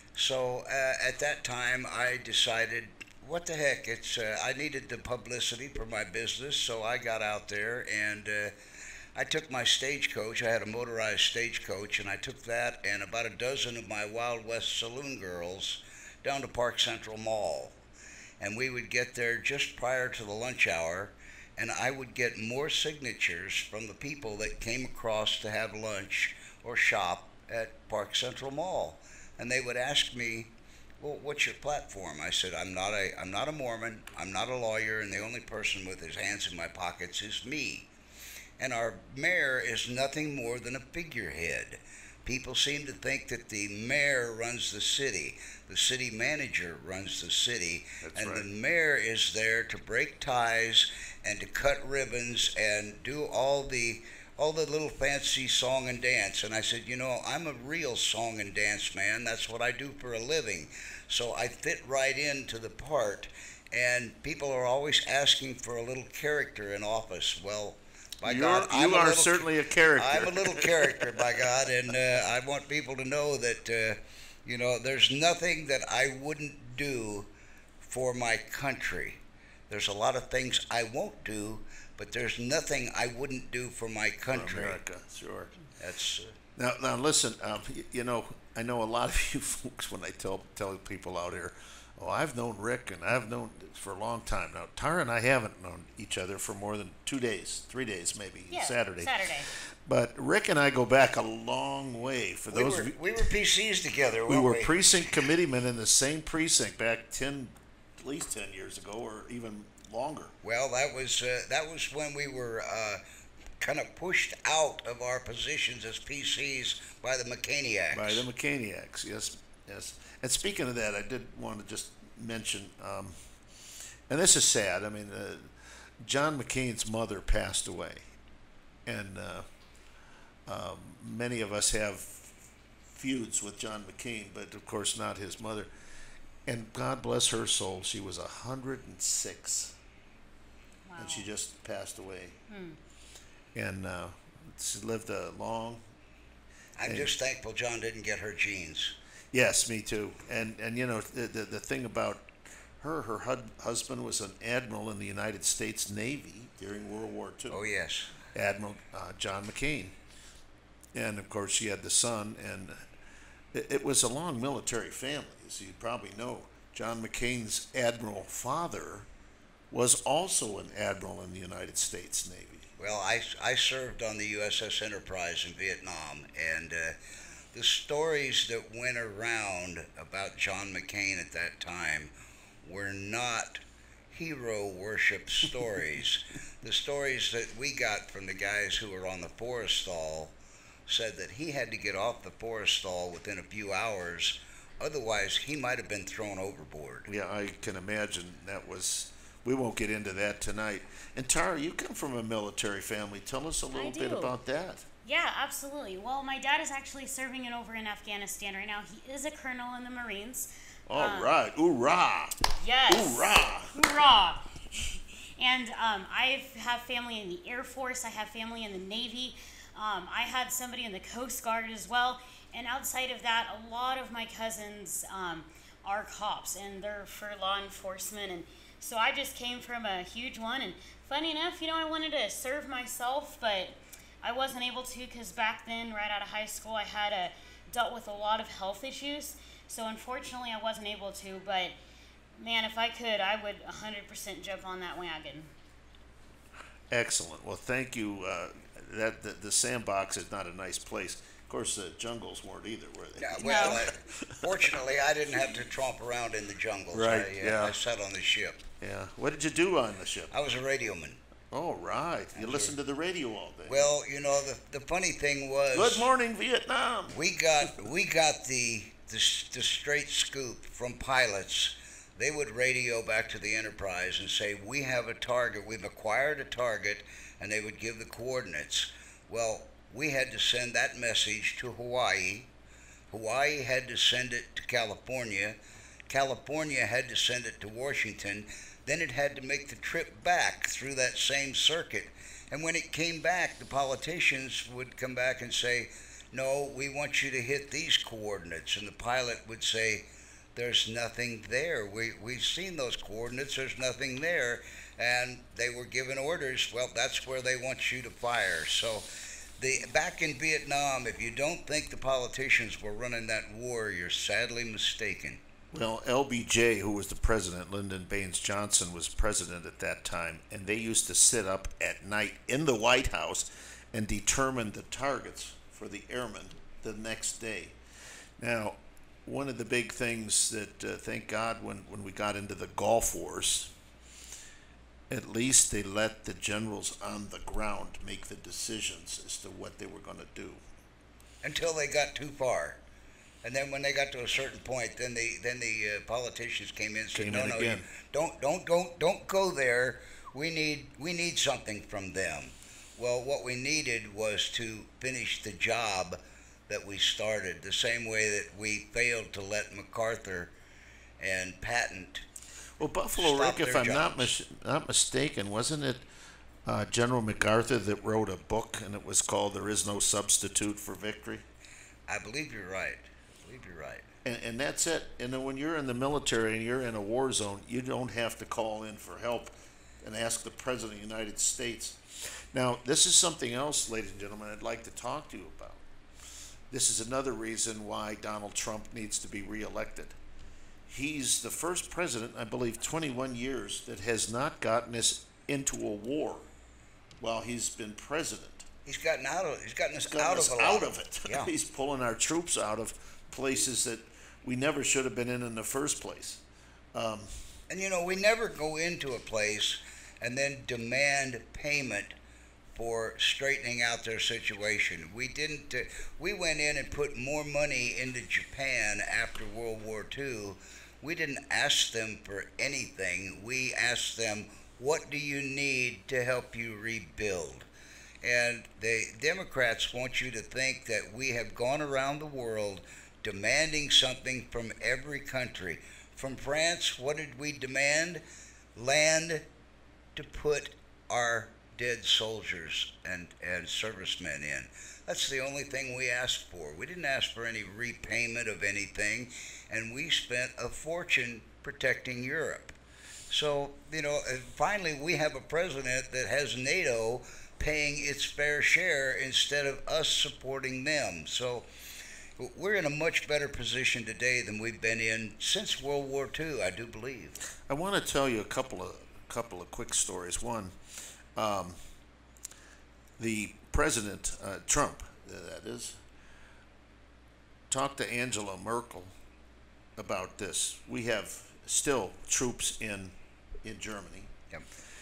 So uh, at that time, I decided, what the heck, it's uh, I needed the publicity for my business, so I got out there and uh, I took my stagecoach. I had a motorized stagecoach, and I took that and about a dozen of my Wild West saloon girls down to Park Central Mall. And we would get there just prior to the lunch hour, and I would get more signatures from the people that came across to have lunch or shop at Park Central Mall. And they would ask me, well, what's your platform? I said, I'm not a I'm not a Mormon, I'm not a lawyer, and the only person with his hands in my pockets is me. And our mayor is nothing more than a figurehead. People seem to think that the mayor runs the city, the city manager runs the city, That's and right. the mayor is there to break ties and to cut ribbons and do all the all the little fancy song and dance. And I said, you know, I'm a real song and dance man. That's what I do for a living. So I fit right into the part. And people are always asking for a little character in office. Well, by You're, God, you I'm a are little, certainly a character. I'm a little character, by God. And uh, I want people to know that, uh, you know, there's nothing that I wouldn't do for my country. There's a lot of things I won't do, but there's nothing I wouldn't do for my For country. America, sure. That's uh, Now, now listen. Um, y- you know, I know a lot of you folks when I tell tell people out here, oh, I've known Rick and I've known for a long time now. Tara and I haven't known each other for more than two days, three days maybe. Yeah, Saturday. Saturday. But Rick and I go back a long way. For we those were of you, we were P Cs together. we weren't were precinct committeemen in the same precinct back ten, at least ten years ago, or even longer. Well, that was uh, that was when we were uh, kind of pushed out of our positions as P Cs by the McCaniacs. By the Mechaniacs, yes, yes. And speaking of that, I did want to just mention, um, and this is sad. I mean, uh, John McCain's mother passed away, and uh, um, many of us have feuds with John McCain, but of course not his mother. And God bless her soul, she was a hundred and six, Wow. and she just passed away. Hmm. And uh, she lived a long. I'm and- just thankful John didn't get her genes. Yes, me too. And and you know the the, the thing about her, her hud- husband was an admiral in the United States Navy during World War Two. Oh, yes. Admiral uh, John McCain, and of course she had the son, and it, it was a long military family, as you probably know. John McCain's admiral father was also an admiral in the United States Navy. Well, I, I served on the U S S Enterprise in Vietnam, and uh, the stories that went around about John McCain at that time were not hero worship stories. The stories that we got from the guys who were on the Forrestal said that he had to get off the Forrestal within a few hours, otherwise he might have been thrown overboard. Yeah, I can imagine that was. We won't get into that tonight. And Tara, you come from a military family. Tell us a little I bit do. about that. Yeah, absolutely. Well, my dad is actually serving it over in Afghanistan right now. He is a colonel in the Marines. All Um, right, hoorah! Yes. Hoorah! Hoorah! And um, I have family in the Air Force. I have family in the Navy. Um, I had somebody in the Coast Guard as well. And outside of that, a lot of my cousins um, are cops, and they're for law enforcement. And so I just came from a huge one. And funny enough, you know, I wanted to serve myself, but I wasn't able to because back then, right out of high school, I had a, dealt with a lot of health issues. So unfortunately, I wasn't able to. But man, if I could, I would one hundred percent jump on that wagon. Excellent. Well, thank you. Uh, that the, the sandbox is not a nice place. Of course, the jungles weren't either, were they? Yeah, well, No. uh, fortunately, I didn't have to tromp around in the jungles. Right, I, uh, yeah. I sat on the ship. Yeah. What did you do on the ship? I was a radioman. Oh, right. You listened to the radio all day. Well, you know, the, the funny thing was... Good morning, Vietnam. We got we got the, the the straight scoop from pilots. They would radio back to the Enterprise and say, "We have a target. We've acquired a target," and they would give the coordinates. Well, we had to send that message to Hawaii. Hawaii had to send it to California. California had to send it to Washington. Then it had to make the trip back through that same circuit. And when it came back, the politicians would come back and say, "No, we want you to hit these coordinates." And the pilot would say, "There's nothing there. We, we've seen those coordinates. There's nothing there." And they were given orders, well, that's where they want you to fire. So the back in Vietnam, if you don't think the politicians were running that war, you're sadly mistaken. Well, L B J, who was the president, Lyndon Baines Johnson, was president at that time, and they used to sit up at night in the White House and determine the targets for the airmen the next day. Now, one of the big things that, uh, thank God, when, when we got into the Gulf Wars, at least they let the generals on the ground make the decisions as to what they were going to do. Until they got too far. And then when they got to a certain point, then the then the uh, politicians came in and said, Came "No, in no, again. you don't don't don't don't go there. We need we need something from them." Well, what we needed was to finish the job that we started, the same way that we failed to let MacArthur and Patton. Well, Buffalo Stop Rick, if their I'm not jobs. mis- not mistaken, wasn't it uh, General MacArthur that wrote a book, and it was called "There Is No Substitute for Victory"? I believe you're right. I believe you're right. And, and that's it. And then when you're in the military and you're in a war zone, you don't have to call in for help and ask the President of the United States. Now, this is something else, ladies and gentlemen, I'd like to talk to you about. This is another reason why Donald Trump needs to be reelected. He's the first president, I believe, twenty-one years that has not gotten us into a war while he's been president. He's gotten out of he's gotten us Gotten out us of a out lot. of it. Yeah. He's pulling our troops out of places that we never should have been in in the first place. Um, And you know, we never go into a place and then demand payment for straightening out their situation. We didn't. Uh, we went in and put more money into Japan after World War Two. We didn't ask them for anything. We asked them, "What do you need to help you rebuild?" And the Democrats want you to think that we have gone around the world demanding something from every country. From France, what did we demand? Land to put our dead soldiers and, and servicemen in. That's the only thing we asked for. We didn't ask for any repayment of anything, and we spent a fortune protecting Europe. So, you know, finally we have a president that has NATO paying its fair share instead of us supporting them. So we're in a much better position today than we've been in since World War Two, I do believe. I want to tell you a couple of couple of quick stories. One, um, the president, uh, Trump, that is, talked to Angela Merkel about this. We have still troops in in Germany. Yep.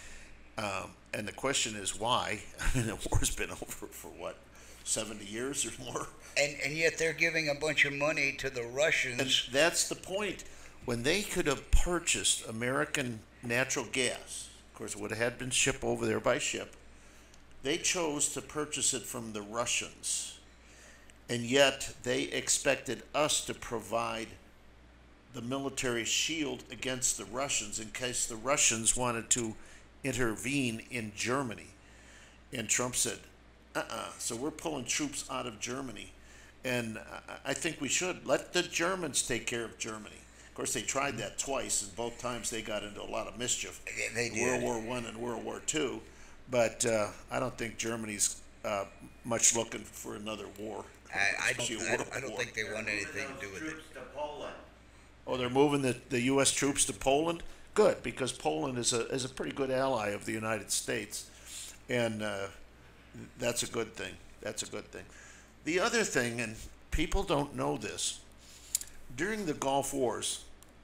Um, and the question is why? I mean, the war's been over for what, seventy years or more? And and yet they're giving a bunch of money to the Russians. And that's the point. When they could have purchased American natural gas, of course, it would have had been shipped over there by ship. They chose to purchase it from the Russians. And yet they expected us to provide the military shield against the Russians in case the Russians wanted to intervene in Germany. And Trump said, uh-uh, so we're pulling troops out of Germany. And I think we should let the Germans take care of Germany. Of course, they tried that twice, and both times they got into a lot of mischief. They did. World War One and World War Two. But uh, I don't think Germany's uh, much looking for another war. I, I don't, especially a I, world I don't war. think they want anything to do with it. Troops to Poland. Oh, they're moving the, the U S troops to Poland? Good, because Poland is a is a pretty good ally of the United States. And uh, that's a good thing. That's a good thing. The other thing, and people don't know this, during the Gulf Wars,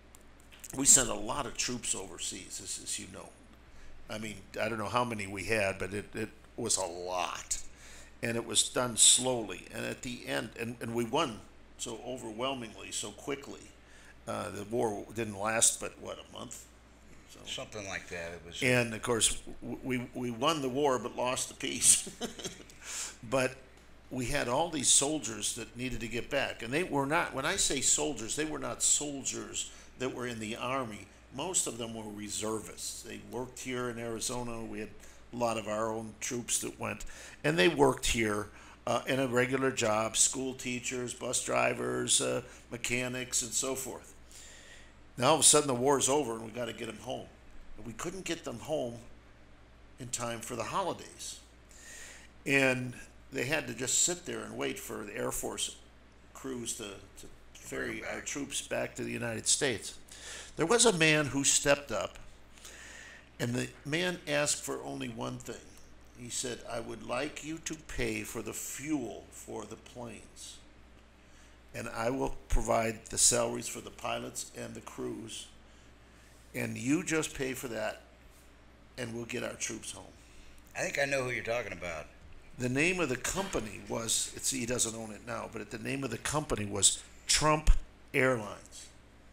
we sent a lot of troops overseas, as, as you know. I mean, I don't know how many we had, but it, it was a lot. And it was done slowly. And at the end, and, and we won so overwhelmingly, so quickly. Uh, the war didn't last but, what, a month? So. Something like that. It was. And, of course, we, we won the war but lost the peace. But we had all these soldiers that needed to get back. And they were not, when I say soldiers, they were not soldiers that were in the Army. Most of them were reservists. They worked here in Arizona. We had a lot of our own troops that went. And they worked here uh, in a regular job, school teachers, bus drivers, uh, mechanics, and so forth. Now, all of a sudden, the war's over, and we got to get them home. And we couldn't get them home in time for the holidays. And they had to just sit there and wait for the Air Force crews to, to ferry our troops back to the United States. There was a man who stepped up, and the man asked for only one thing. He said, I would like you to pay for the fuel for the planes, and I will provide the salaries for the pilots and the crews, and you just pay for that, and we'll get our troops home. I think I know who you're talking about. The name of the company was, it's, he doesn't own it now, but the name of the company was Trump Airlines.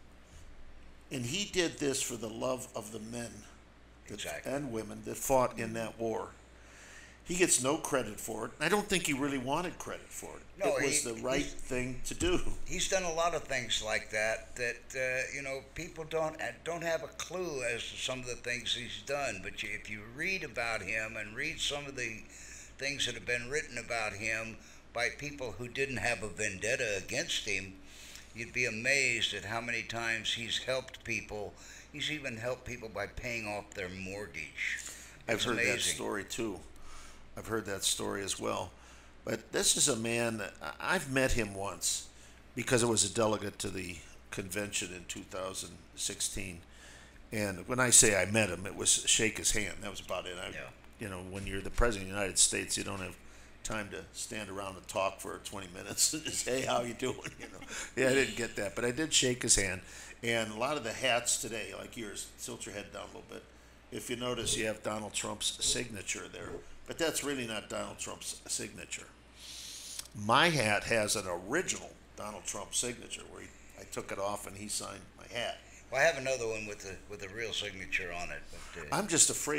And he did this for the love of the men that, Exactly. and women that fought in that war. He gets no credit for it. I don't think he really wanted credit for it. No, it was he- the right he- thing to do. He's done a lot of things like that that uh, you know people don't don't have a clue as to some of the things he's done. But you, if you read about him and read some of the things that have been written about him by people who didn't have a vendetta against him, you'd be amazed at how many times he's helped people. He's even helped people by paying off their mortgage. I've It's heard that amazing. story too. I've heard that story as well. But this is a man that I- I've met him once because I was a delegate to the convention in two thousand sixteen. And when I say I met him, it was shake his hand. That was about it. I, Yeah. You know, when you're the president of the United States, you don't have time to stand around and talk for twenty minutes and just, hey, how you doing? You know, yeah, I didn't get that, but I did shake his hand. And a lot of the hats today, like yours, tilt your head down a little bit. If you notice, you have Donald Trump's signature there, but that's really not Donald Trump's signature. My hat has an original Donald Trump signature where he, I took it off and he signed my hat. Well, I have another one with the with a real signature on it. But, uh, I'm just afraid that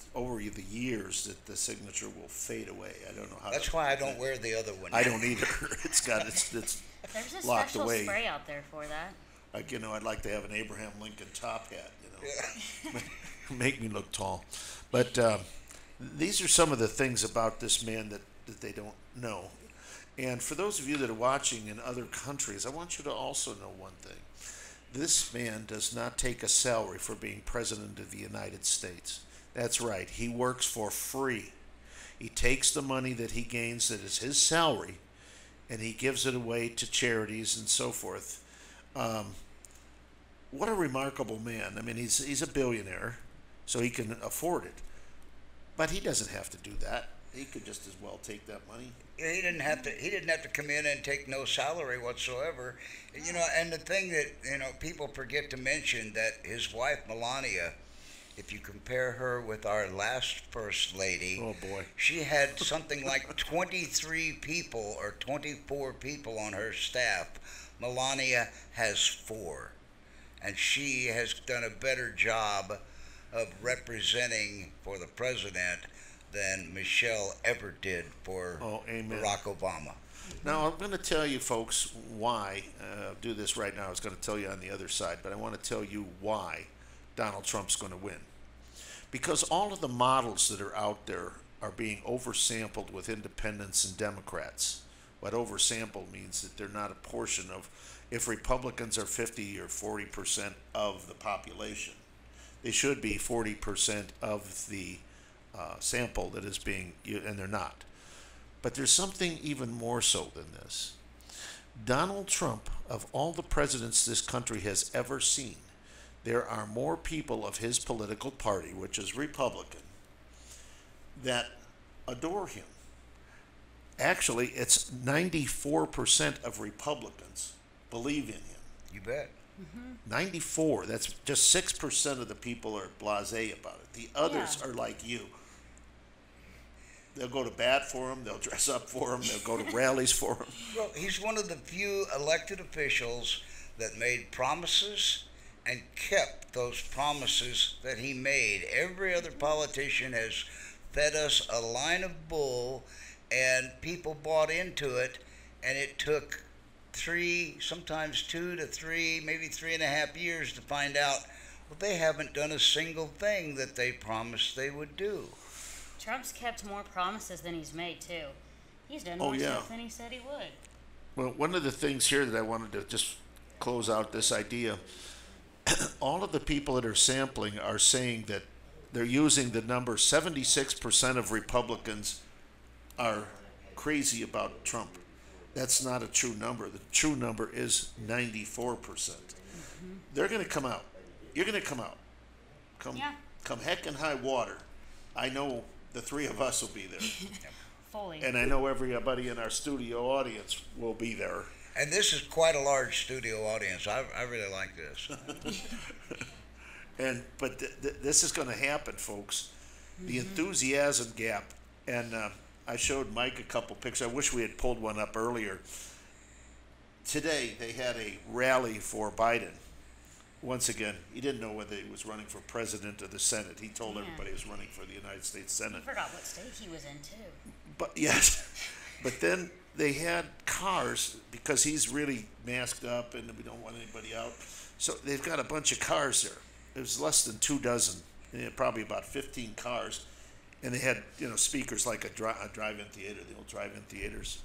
over the years that the signature will fade away. I don't know how. That's to, why I don't wear the other one. I don't either. It's got it's it's There's a locked special away. spray out there for that. Like, you know, I'd like to have an Abraham Lincoln top hat. You know, Yeah. make me look tall. But um, these are some of the things about this man that that they don't know. And for those of you that are watching in other countries, I want you to also know one thing. This man does not take a salary for being president of the United States. That's right. He works for free. He takes the money that he gains that is his salary, and he gives it away to charities and so forth. Um, what a remarkable man. I mean, he's he's a billionaire, so he can afford it. But he doesn't have to do that. He could just as well take that money. Yeah, he didn't have to. He didn't have to come in and take no salary whatsoever. You know, and the thing that you know people forget to mention that his wife Melania, if you compare her with our last first lady, Oh boy. she had something like twenty-three people or twenty-four people on her staff. Melania has four, and she has done a better job of representing for the president than Michelle ever did for Oh, amen. Barack Obama. Now, I'm going to tell you folks why. Uh, I'll do this right now. I was going to tell you on the other side, but I want to tell you why Donald Trump's going to win. Because all of the models that are out there are being oversampled with independents and Democrats. What oversampled means that they're not a portion of, if Republicans are fifty or forty percent of the population, they should be forty percent of the uh, sample that is being, and they're not. But there's something even more so than this. Donald Trump, of all the presidents this country has ever seen, there are more people of his political party, which is Republican, that adore him. Actually, it's ninety-four percent of Republicans believe in him. You bet. ninety-four, that's just six percent of the people are blasé about it. The others Yeah. are like you. They'll go to bat for him, they'll dress up for him, they'll go to rallies for him. Well, he's one of the few elected officials that made promises and kept those promises that he made. Every other politician has fed us a line of bull, and people bought into it, and it took three, sometimes two to three, maybe three and a half years to find out, well, they haven't done a single thing that they promised they would do. Trump's kept more promises than he's made, too. He's done Oh, more yeah. stuff than he said he would. Well, one of the things here that I wanted to just close out this idea, all of the people that are sampling are saying that they're using the number seventy-six percent of Republicans are crazy about Trump. That's not a true number. The true number is ninety-four percent. Mm-hmm. They're going to come out. You're going to come out. Come, Yeah. come heck and high water. I know the three of us will be there. Fully. And I know everybody in our studio audience will be there. And this is quite a large studio audience. I, I really like this. And but th- th- this is going to happen, folks. The enthusiasm gap, and uh, I showed Mike a couple pictures. I wish we had pulled one up earlier. Today they had a rally for Biden. Once again, he didn't know whether he was running for president or the Senate. He told Yeah. everybody he was running for the United States I Senate. forgot what state he was in, too. But yes, but then they had cars because he's really masked up and we don't want anybody out. So they've got a bunch of cars there. It was less than two dozen, and they had probably about fifteen cars, and they had you know speakers like a, dri- a drive-in theater, the old drive-in theaters.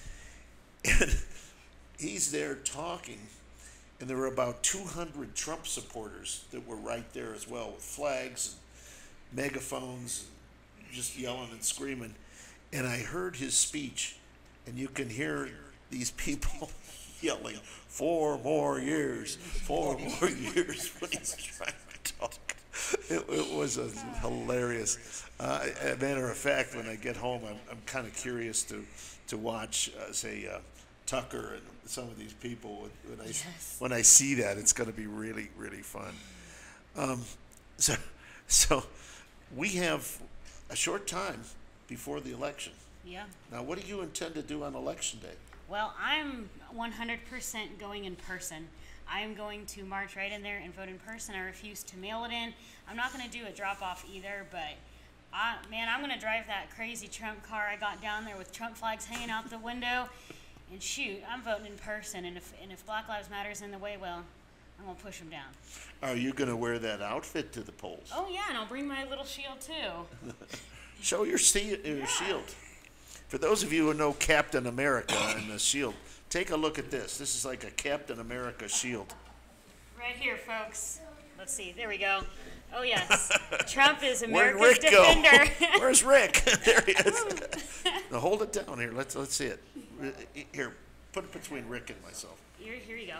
And he's there talking, and there were about two hundred Trump supporters that were right there as well with flags and megaphones, just yelling and screaming. And I heard his speech, and you can hear these people yelling, four more years, four more years when he's trying to talk. It, it was a hilarious. Uh, as a matter of fact, when I get home, I'm, I'm kind of curious to, to watch, uh, say, uh, Tucker and some of these people. When, when I, Yes. when I see that, it's going to be really, really fun. Um, so, so we have a short time before the election. Yeah. Now, what do you intend to do on election day? Well, I'm one hundred percent going in person. I'm going to march right in there and vote in person. I refuse to mail it in. I'm not going to do a drop off either, but I, man, I'm going to drive that crazy Trump car I got down there with Trump flags hanging out the window. And shoot, I'm voting in person. And if, and if Black Lives Matter is in the way, well, I'm going to push them down. Are you going to wear that outfit to the polls? Oh, yeah, and I'll bring my little shield, too. Show your, ste- your yeah. shield. For those of you who know Captain America and the shield, take a look at this. This is like a Captain America shield. Right here, folks. Let's see. There we go. Oh, yes. Trump is America's Where'd Rick defender. Go? Where's Rick? There he is. Now hold it down here. Let's let's see it. Here, put it between Rick and myself. Here, here you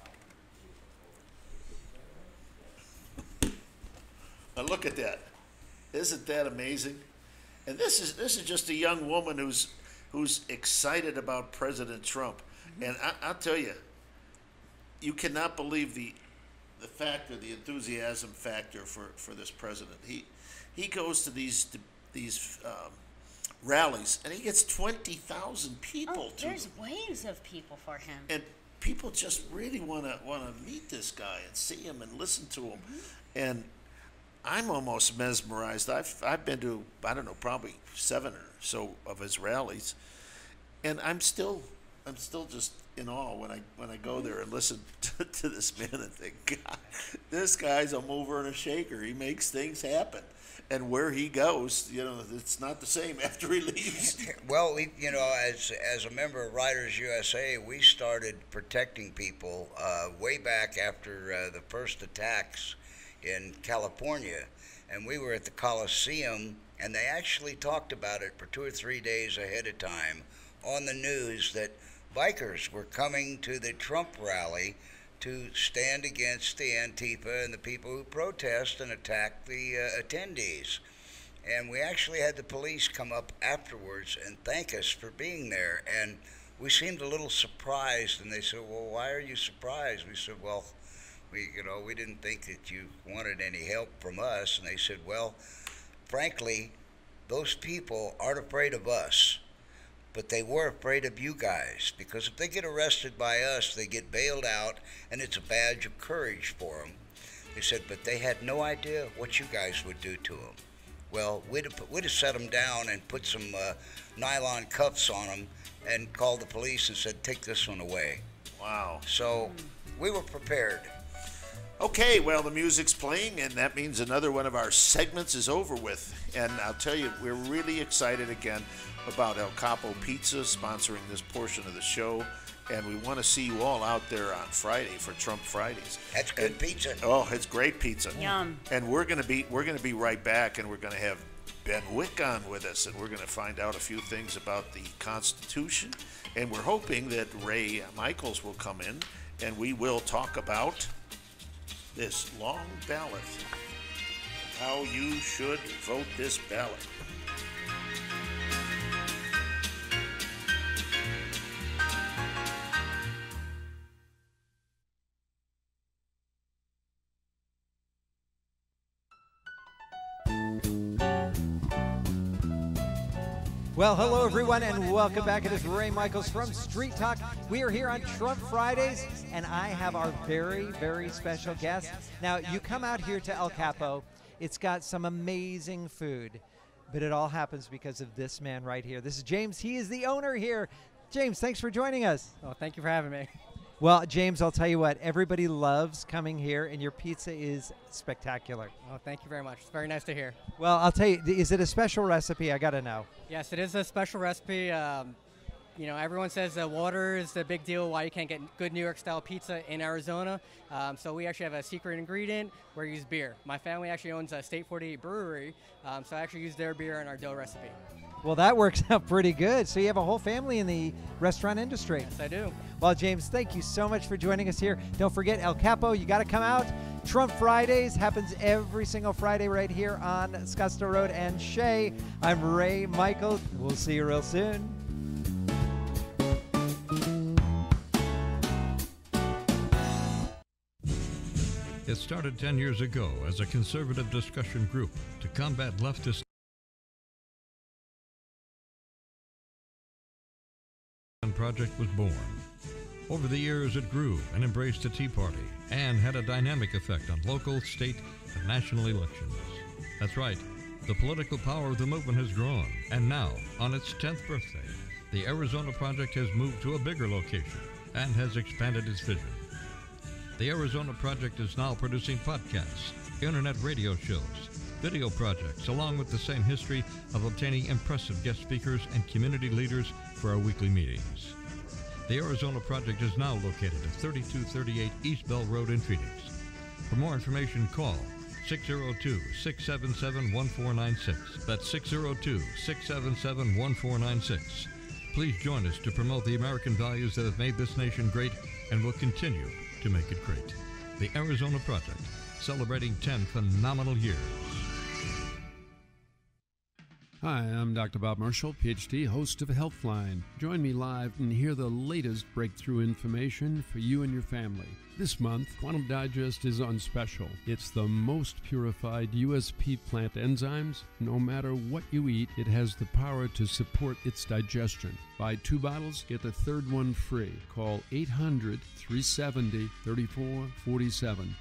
go. Now look at that. Isn't that amazing? And this is this is just a young woman who's who's excited about President Trump. Mm-hmm. And I, I'll tell you, you cannot believe the the factor, the enthusiasm factor for, for this president. He he goes to these these um, rallies and he gets twenty thousand people. Oh, there's to waves of people for him. And people just really want to want to meet this guy and see him and listen to him. Mm-hmm. And I'm almost mesmerized. I've I've been to I don't know probably seven or so of his rallies, and I'm still I'm still just in awe when I when I go there and listen to, to this man and think, God, this guy's a mover and a shaker. He makes things happen, and where he goes, you know, it's not the same after he leaves. Well, we, you know, as as a member of Riders U S A, we started protecting people uh, way back after uh, the first attacks in California, and we were at the Coliseum, and they actually talked about it for two or three days ahead of time on the news that bikers were coming to the Trump rally to stand against the Antifa and the people who protest and attack the uh, attendees. And we actually had the police come up afterwards and thank us for being there. And we seemed a little surprised, and they said, well, why are you surprised? We said, well, we, you know, we didn't think that you wanted any help from us. And they said, well, frankly, those people aren't afraid of us. But they were afraid of you guys, because if they get arrested by us, they get bailed out, and it's a badge of courage for them. They said, but they had no idea what you guys would do to them. Well, we'd have, we'd have set them down and put some uh, nylon cuffs on them and called the police and said, take this one away. Wow. So we were prepared. Okay, well, the music's playing, and that means another one of our segments is over with. And I'll tell you, we're really excited again about El Capo Pizza sponsoring this portion of the show, and we want to see you all out there on Friday for Trump Fridays. That's good and, pizza. Oh, it's great pizza. Yum. And we're gonna be we're gonna be right back, and we're gonna have Ben Wick on with us, and we're gonna find out a few things about the Constitution, and we're hoping that Ray Michaels will come in, and we will talk about this long ballot, how you should vote this ballot. Well, hello, everyone, and welcome back. It is Ray Michaels from Street Talk. We are here on Trump Fridays, and I have our very, very special guest. Now, you come out here to El Capo. It's got some amazing food, but it all happens because of this man right here. This is James. He is the owner here. James, thanks for joining us. Oh, thank you for having me. Well, James, I'll tell you what, everybody loves coming here, and your pizza is spectacular. Oh, thank you very much. It's very nice to hear. Well, I'll tell you, is it a special recipe? I got to know. Yes, it is a special recipe. Um, you know, everyone says that water is the big deal why you can't get good New York-style pizza in Arizona. Um, so we actually have a secret ingredient where we use beer. My family actually owns a State forty-eight brewery, um, so I actually use their beer in our dough recipe. Well, that works out pretty good. So you have a whole family in the restaurant industry. Yes, I do. Well, James, thank you so much for joining us here. Don't forget El Capo, you got to come out. Trump Fridays happens every single Friday right here on Scottsdale Road and Shea. I'm Ray Michaels. We'll see you real soon. It started ten years ago as a conservative discussion group to combat leftist project was born. Over the years, it grew and embraced the Tea Party and had a dynamic effect on local, state, and national elections. That's right, The political power of the movement has grown, and now, on its tenth birthday, the Arizona Project has moved to a bigger location and has expanded its vision. The Arizona Project is now producing podcasts, internet radio shows, video projects, along with the same history of obtaining impressive guest speakers and community leaders for our weekly meetings. The Arizona Project is now located at thirty-two thirty-eight East Bell Road in Phoenix. For more information, call six oh two, six seven seven, one four nine six. That's six oh two, six seven seven, one four nine six. Please join us to promote the American values that have made this nation great and will continue to make it great. The Arizona Project, celebrating ten phenomenal years. Hi, I'm Doctor Bob Marshall, P H D, host of Healthline. Join me live and hear the latest breakthrough information for you and your family. This month, Quantum Digest is on special. It's the most purified U S P plant enzymes. No matter what you eat, it has the power to support its digestion. Buy two bottles, get the third one free. Call eight hundred, three seven zero, three four four seven.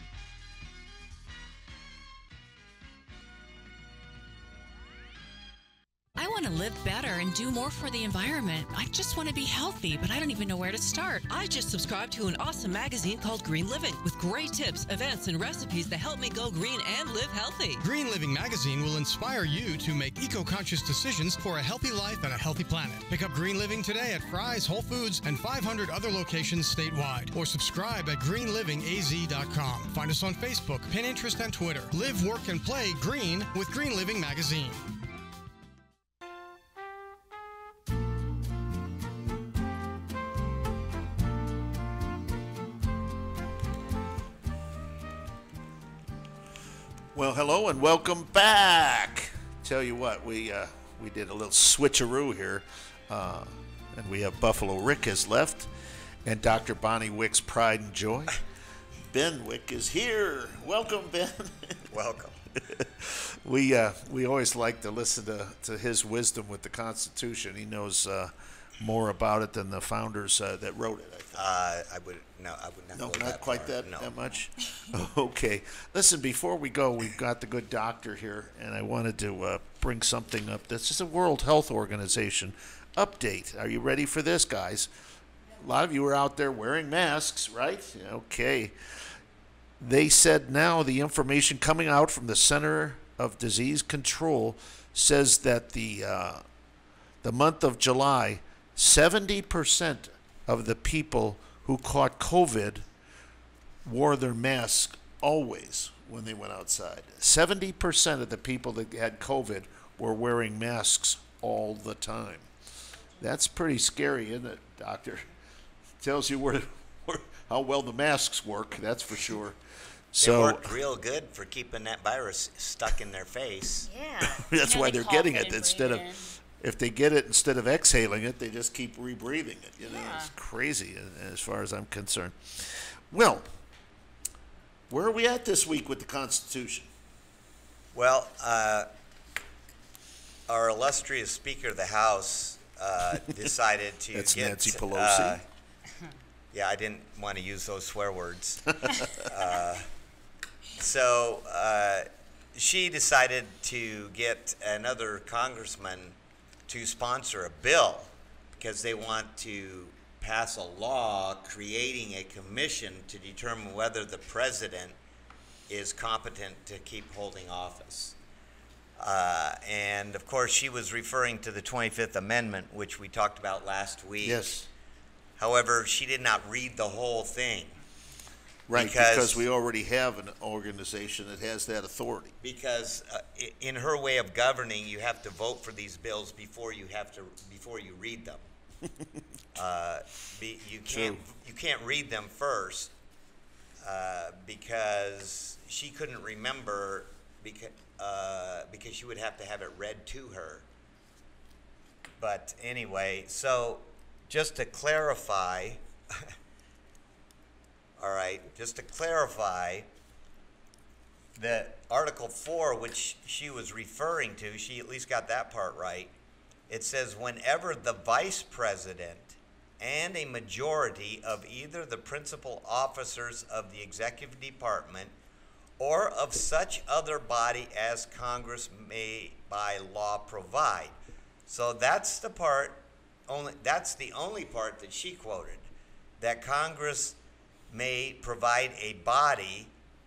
I want to live better and do more for the environment. I just want to be healthy, but I don't even know where to start. I just subscribed to an awesome magazine called Green Living with great tips, events, and recipes that help me go green and live healthy. Green Living magazine will inspire you to make eco-conscious decisions for a healthy life and a healthy planet. Pick up Green Living today at Fry's, Whole Foods, and five hundred other locations statewide. Or subscribe at green living a z dot com. Find us on Facebook, Pinterest, and Twitter. Live, work, and play green with Green Living magazine. Well, hello and welcome back. Tell you what, we uh, we did a little switcheroo here, uh, and we have Buffalo Rick has left, and Doctor Bonnie Wick's pride and joy. Ben Wick is here. Welcome, Ben. Welcome. we uh, we always like to listen to, to his wisdom with the Constitution. He knows uh, more about it than the founders uh, that wrote it. I think. Uh, I would no, I would not. No, go not that quite far. that no. that much. Okay, listen. Before we go, we've got the good doctor here, and I wanted to uh, bring something up. This is a World Health Organization update. Are you ready for this, guys? A lot of you are out there wearing masks, right? Okay. They said now the information coming out from the Center of Disease Control says that the uh, the month of July, seventy percent of the people who caught COVID wore their mask always when they went outside. seventy percent of the people that had COVID were wearing masks all the time. That's pretty scary, isn't it, Doctor? Tells you where, where how well the masks work, that's for sure. So it worked real good for keeping that virus stuck in their face. Yeah. That's You know, why they they're cough getting it it and instead of breathe in. if they get it instead of exhaling it, they just keep rebreathing it. You know, Yeah. it's crazy as far as I'm concerned. Well, where are we at this week with the Constitution? Well, uh, our illustrious Speaker of the House uh, decided to That's get. Nancy Pelosi. Uh, yeah, I didn't want to use those swear words. uh, so uh, she decided to get another congressman to sponsor a bill because they want to pass a law creating a commission to determine whether the president is competent to keep holding office. Uh, and of course, she was referring to the twenty-fifth Amendment, which we talked about last week. Yes. However, she did not read the whole thing. Right, because, because we already have an organization that has that authority. Because uh, i- in her way of governing, you have to vote for these bills before you have to before you read them. uh, be, you can't True. you can't read them first uh, because she couldn't remember because uh, because she would have to have it read to her. But anyway, so just to clarify. All right, just to clarify, that Article four, which she was referring to, she at least got that part right. It says, whenever the vice president and a majority of either the principal officers of the executive department or of such other body as Congress may by law provide. So that's the part, only that's the only part that she quoted, that Congress may provide a body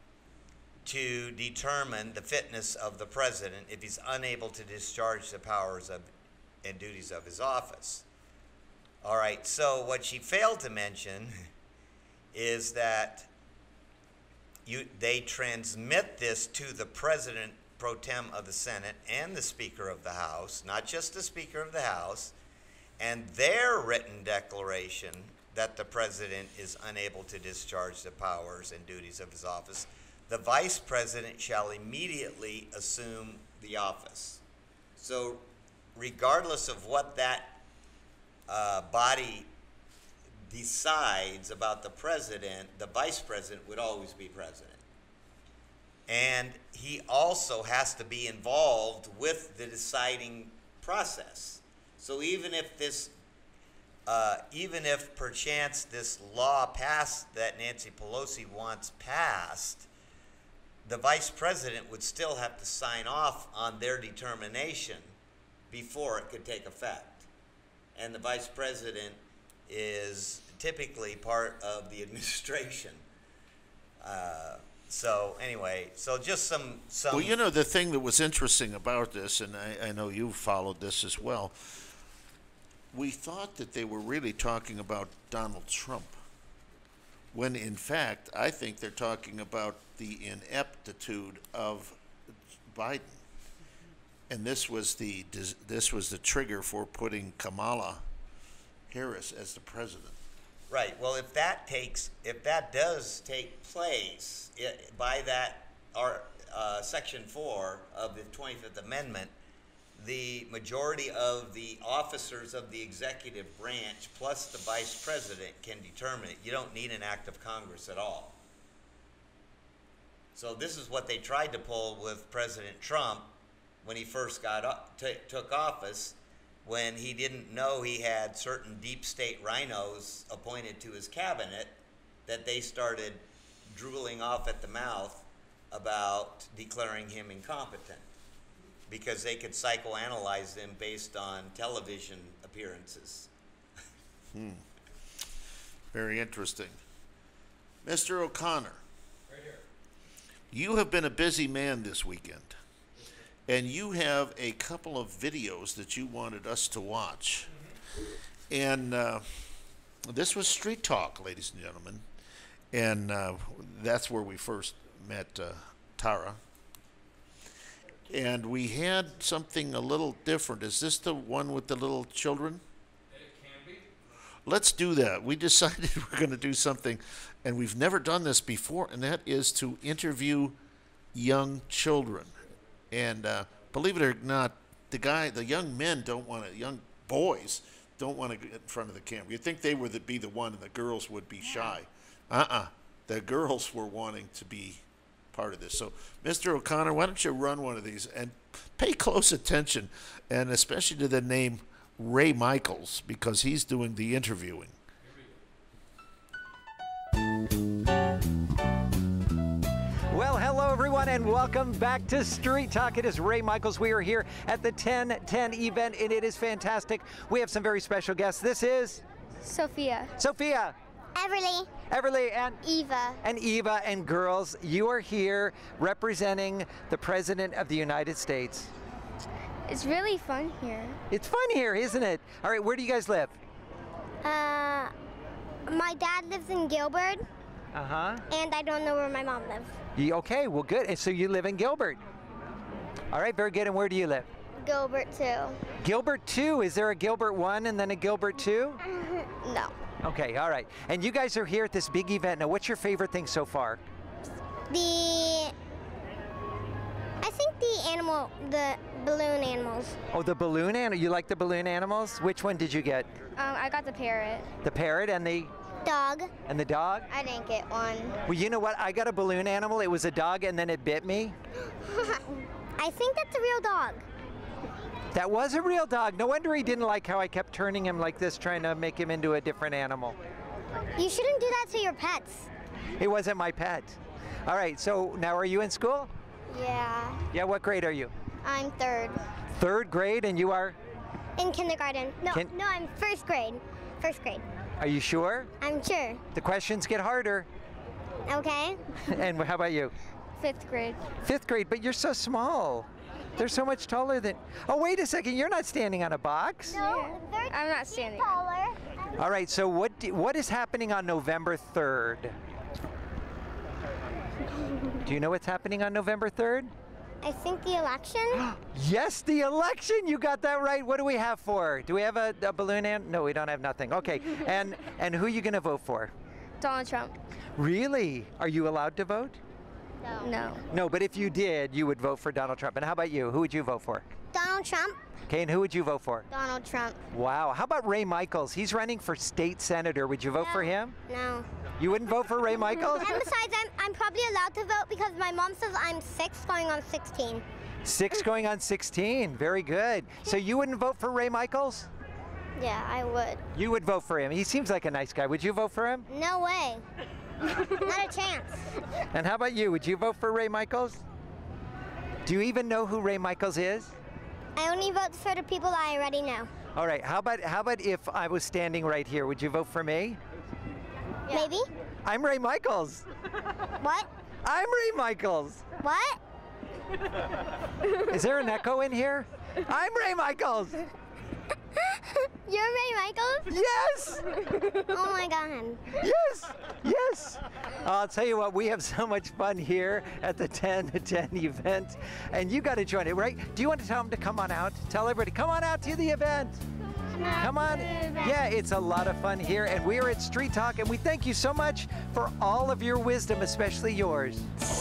to determine the fitness of the president if he's unable to discharge the powers of and duties of his office. All right, so what she failed to mention is that you, they transmit this to the President pro tem of the Senate and the Speaker of the House, not just the Speaker of the House, and their written declaration that the President is unable to discharge the powers and duties of his office, the Vice President shall immediately assume the office. So regardless of what that uh, body decides about the President, the Vice President would always be President. And he also has to be involved with the deciding process. So even if this, uh, even if perchance this law passed that Nancy Pelosi wants passed, the Vice President would still have to sign off on their determination before it could take effect. And the Vice President is typically part of the administration. Uh, so anyway, so just some, some... Well, you know, the thing that was interesting about this, and I, I know you've followed this as well, we thought that they were really talking about Donald Trump, when in fact, I think they're talking about the ineptitude of Biden. And this was the this was the trigger for putting Kamala Harris as the president. Right. Well, if that takes, if that does take place it, by that, our uh, Section Four of the twenty-fifth Amendment, the majority of the officers of the executive branch plus the vice president can determine it. You don't need an act of Congress at all. So this is what they tried to pull with President Trump when he first got up, t took office, when he didn't know he had certain deep state rhinos appointed to his cabinet, that they started drooling off at the mouth about declaring him incompetent because they could psychoanalyze him based on television appearances. Hmm. Very interesting. Mister O'Connor, right here. You have been a busy man this weekend. And you have a couple of videos that you wanted us to watch. And uh, this was Street Talk, ladies and gentlemen. And uh, that's where we first met uh, Tara. And we had something a little different. Is this the one with the little children? It can be. Let's do that. We decided we're going to do something, and we've never done this before, and that is to interview young children. And uh, believe it or not, the guy, the young men don't want to, young boys don't want to get in front of the camera. You'd think they would be the one and the girls would be shy. Uh-uh. The girls were wanting to be part of this. So, Mister O'Connor, why don't you run one of these and pay close attention, and especially to the name Ray Michaels, because he's doing the interviewing. Well, hello everyone, and welcome back to Street Talk. It is Ray Michaels. We are here at the ten ten event, and it is fantastic. We have some very special guests. This is Sophia. Sophia. Everly. Everly and Eva. And Eva. And girls, you are here representing the President of the United States. It's really fun here. It's fun here, isn't it? All right, where do you guys live? Uh, my dad lives in Gilbert. Uh-huh. And I don't know where my mom lives. You, okay, well, good. And so you live in Gilbert. All right, very good. And where do you live? Gilbert two. Gilbert two. Is there a Gilbert one and then a Gilbert two? No. Okay, all right. And you guys are here at this big event. Now, what's your favorite thing so far? The... I think the animal, the balloon animals. Oh, the balloon animal. You like the balloon animals? Which one did you get? Um, I got the parrot. The parrot and the... Dog. And the dog? I didn't get one. Well, you know what? I got a balloon animal. It was a dog, and then it bit me. I think that's a real dog. That was a real dog. No wonder he didn't like how I kept turning him like this, trying to make him into a different animal. You shouldn't do that to your pets. It wasn't my pet. All right, so now are you in school? Yeah. Yeah, what grade are you? I'm third. Third grade, and you are? In kindergarten. No, Kin- no, I'm first grade. First grade. Are you sure? I'm sure. The questions get harder. Okay. And how about you? Fifth grade. Fifth grade, but you're so small. They're so much taller than. Oh, wait a second. You're not standing on a box. No, I'm not standing. Taller. All right. So what do, what is happening on November third? Do you know what's happening on November third? I think the election. Yes, the election. You got that right. What do we have for? Do we have a, a balloon? And no, we don't have nothing. Okay. and and who are you going to vote for? Donald Trump. Really? Are you allowed to vote? No. No. No, but if you did, you would vote for Donald Trump. And how about you? Who would you vote for? Donald Trump. Okay, and who would you vote for? Donald Trump. Wow. How about Ray Michaels? He's running for state senator. Would you vote No. for him? No. You wouldn't vote for Ray Michaels? And besides, I'm, I'm probably allowed to vote because my mom says I'm six going on sixteen. Six going on sixteen. Very good. So you wouldn't vote for Ray Michaels? Yeah, I would. You would vote for him. He seems like a nice guy. Would you vote for him? No way. Not a chance. And how about you? Would you vote for Ray Michaels? Do you even know who Ray Michaels is? I only vote for the people I already know. All right. How about how about if I was standing right here? Would you vote for me? Maybe. I'm Ray Michaels. What? I'm Ray Michaels. What? Is there an echo in here? I'm Ray Michaels. You're Ray Michaels? Yes. Oh my God. Yes. Yes. I'll tell you what, we have so much fun here at the ten to ten event, and you got to join it, right? Do you want to tell them to come on out? Tell everybody, come on out to the event. Come on. Yeah, it's a lot of fun here, and we're at Street Talk, and we thank you so much for all of your wisdom, especially yours.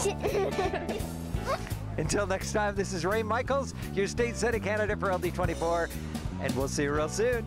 Until next time, this is Ray Michaels, your state senate candidate for L D twenty-four, and we'll see you real soon.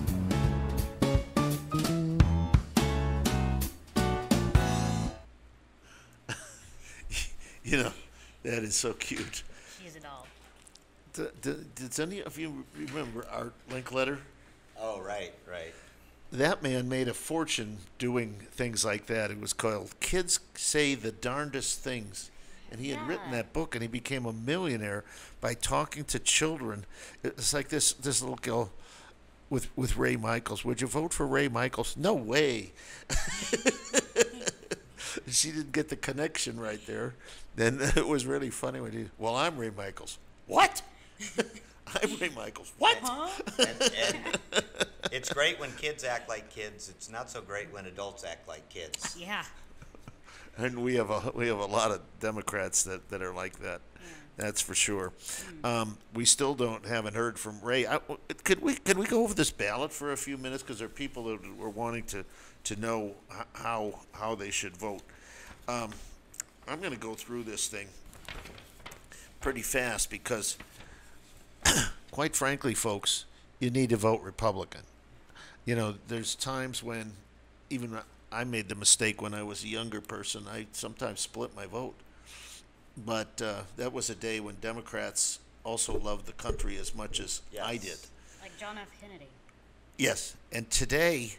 You know, that is so cute. She's a doll. D- d- does any of you remember Art Linkletter? Oh, right, right. That man made a fortune doing things like that. It was called Kids Say the Darndest Things. And he had Yeah. written that book, and he became a millionaire by talking to children. It's like this this little girl with, with Ray Michaels. Would you vote for Ray Michaels? No way. She didn't get the connection right there. Then it was really funny when he, well, I'm Ray Michaels. What? I'm Ray Michaels. What? And, and it's great when kids act like kids. It's not so great when adults act like kids. Yeah. And we have a we have a lot of Democrats that, that are like that. That's for sure. Um, we still don't haven't heard from Ray. I, could we could we go over this ballot for a few minutes, because there are people that were wanting to, to know h- how how they should vote. Um, I'm going to go through this thing pretty fast because, quite frankly, folks, you need to vote Republican. You know, there's times when even I made the mistake when I was a younger person. I sometimes split my vote. But uh, that was a day when Democrats also loved the country as much as Yes. I did. Like John F. Kennedy. Yes. And today,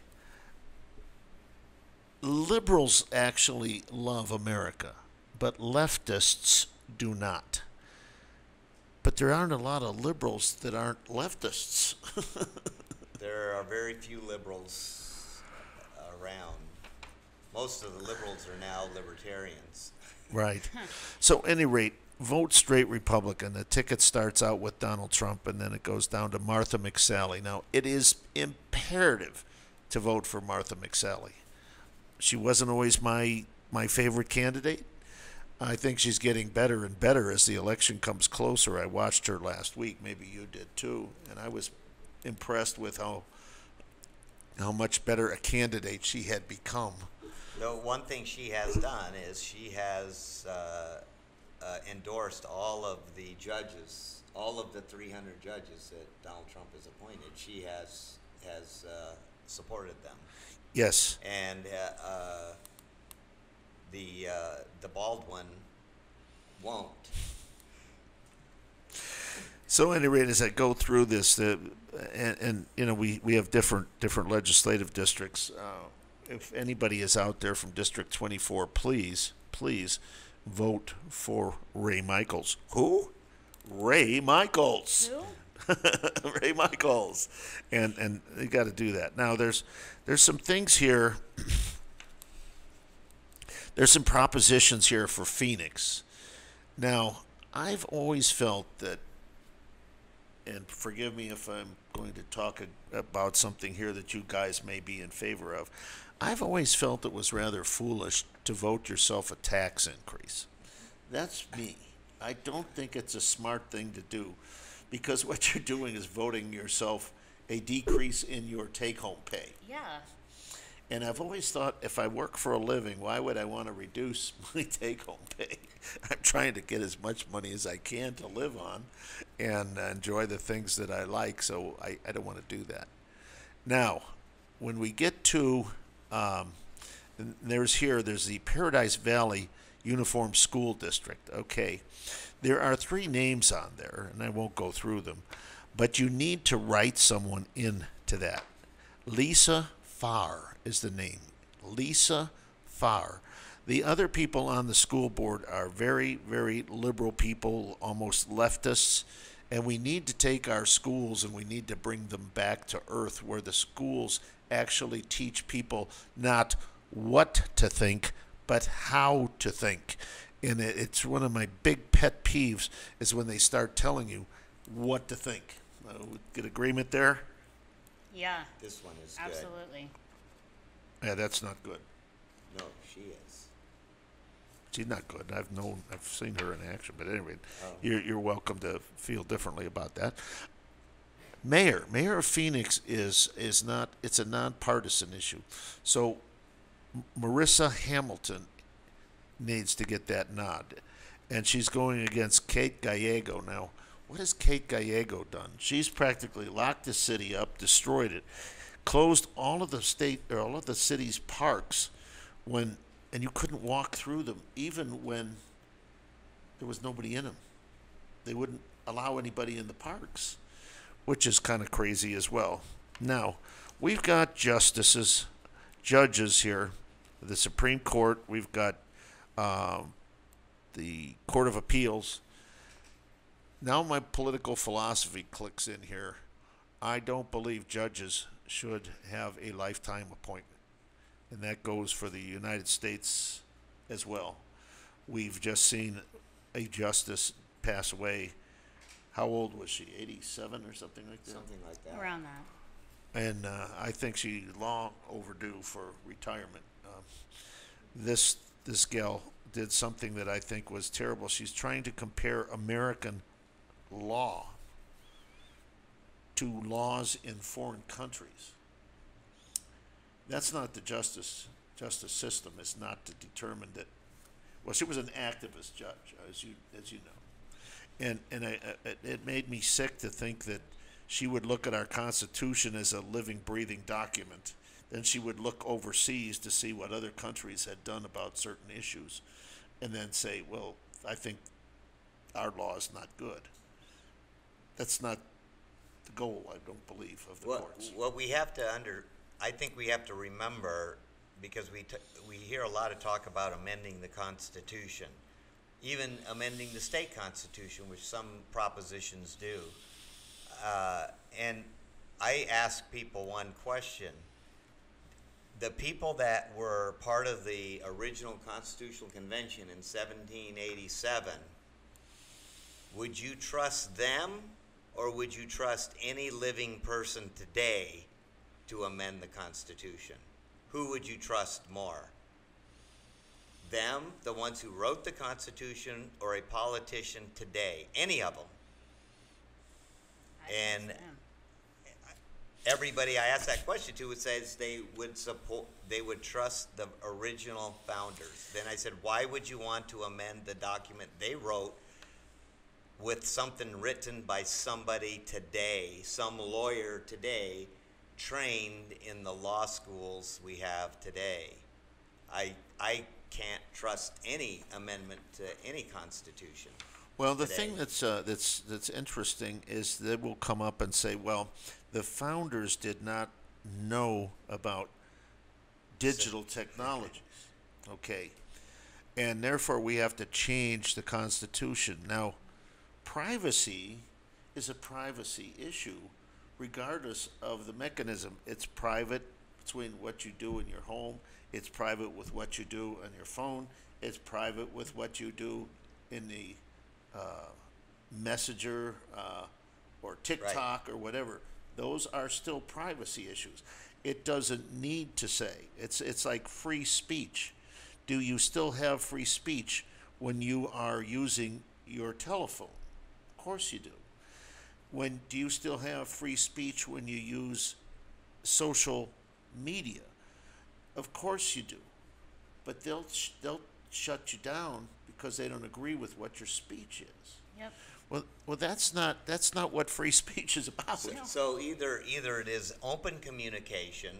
liberals actually love America, but leftists do not. But there aren't a lot of liberals that aren't leftists. There are very few liberals around. Most of the liberals are now libertarians. Right. So, at any rate, vote straight Republican. The ticket starts out with Donald Trump, and then it goes down to Martha McSally. Now, it is imperative to vote for Martha McSally. She wasn't always my my favorite candidate. I think she's getting better and better as the election comes closer. I watched her last week. Maybe you did too, and I was impressed with how how much better a candidate she had become. Though one thing she has done is she has uh, uh, endorsed all of the judges, all of the three hundred judges that Donald Trump has appointed. She has has uh, supported them. Yes. And uh, uh, the uh, the bald one won't. So, at any rate, as I go through this, uh, and, and you know, we, we have different different legislative districts. Uh, if anybody is out there from District twenty-four, please please vote for Ray Michaels. Who? Ray Michaels. Who? Ray Michaels. And and you got to do that. Now there's there's some things here. There's some propositions here for Phoenix. Now, I've always felt that, and forgive me if I'm going to talk a, about something here that you guys may be in favor of, I've always felt it was rather foolish to vote yourself a tax increase. That's me. I don't think it's a smart thing to do, because what you're doing is voting yourself a decrease in your take-home pay. Yeah. And I've always thought, if I work for a living, why would I want to reduce my take-home pay? I'm trying to get as much money as I can to live on and uh, enjoy the things that I like, so I, I don't want to do that. Now, when we get to, um, there's here, there's the Paradise Valley Uniform School District. Okay, there are three names on there, and I won't go through them, but you need to write someone into that. Lisa Farr is the name. Lisa Farr. The other people on the school board are very, very liberal people, almost leftists, and we need to take our schools and we need to bring them back to earth, where the schools actually teach people not what to think, but how to think. And it, it's one of my big pet peeves is when they start telling you what to think. Uh, get agreement there? Yeah. This one is Absolutely. Yeah, that's not good. good. No, she is. She's not good. I've known, I've seen her in action. But anyway, Oh. you're you're welcome to feel differently about that. Mayor, Mayor of Phoenix is is not. It's a nonpartisan issue. So M- Marissa Hamilton needs to get that nod, and she's going against Kate Gallego. Now, what has Kate Gallego done? She's practically locked the city up, destroyed it, closed all of the state or all of the city's parks when, and you couldn't walk through them even when there was nobody in them. They wouldn't allow anybody in the parks, which is kind of crazy as well. Now, we've got justices, judges here, the Supreme Court. We've got um, the Court of Appeals. Now my political philosophy clicks in here. I don't believe judges should have a lifetime appointment. And that goes for the United States as well. We've just seen a justice pass away. How old was she? eighty-seven or something like that? Something like that. Around that. And uh, I think she's long overdue for retirement. Um, this this gal did something that I think was terrible. She's trying to compare American law to laws in foreign countries. That's not the justice justice system. Is not to determine that. Well, she was an activist judge, as you as you know, and and I, I, it made me sick to think that she would look at our Constitution as a living, breathing document. Then she would look overseas to see what other countries had done about certain issues, and then say, "Well, I think our law is not good." That's not the goal, I don't believe, of the What, courts. what we have to under, I think we have to remember, because we, t- we hear a lot of talk about amending the Constitution, even amending the state constitution, which some propositions do. Uh, and I ask people one question. The people that were part of the original Constitutional Convention in seventeen eighty-seven, would you trust them, or would you trust any living person today to amend the Constitution? Who would you trust more? Them, the ones who wrote the Constitution, or a politician today? Any of them. And everybody I ask that question to would says they would support, they would trust the original founders. Then I said, why would you want to amend the document they wrote with something written by somebody today, some lawyer today, trained in the law schools we have today? I I can't trust any amendment to any constitution. Well, the today. thing that's uh, that's that's interesting is they will come up and say, "Well, the founders did not know about digital technologies." Okay, and therefore we have to change the Constitution. Now, privacy is a privacy issue, regardless of the mechanism. It's private between what you do in your home. It's private with what you do on your phone. It's private with what you do in the uh, Messenger uh, or TikTok or whatever. Those are still privacy issues. It doesn't need to say. It's it's like free speech. Do you still have free speech when you are using your telephone? Of course you do. When do you still have free speech when you use social media? Of course you do. But they'll sh- they'll shut you down because they don't agree with what your speech is. Yep. Well, well, that's not that's not what free speech is about. So, so either either it is open communication,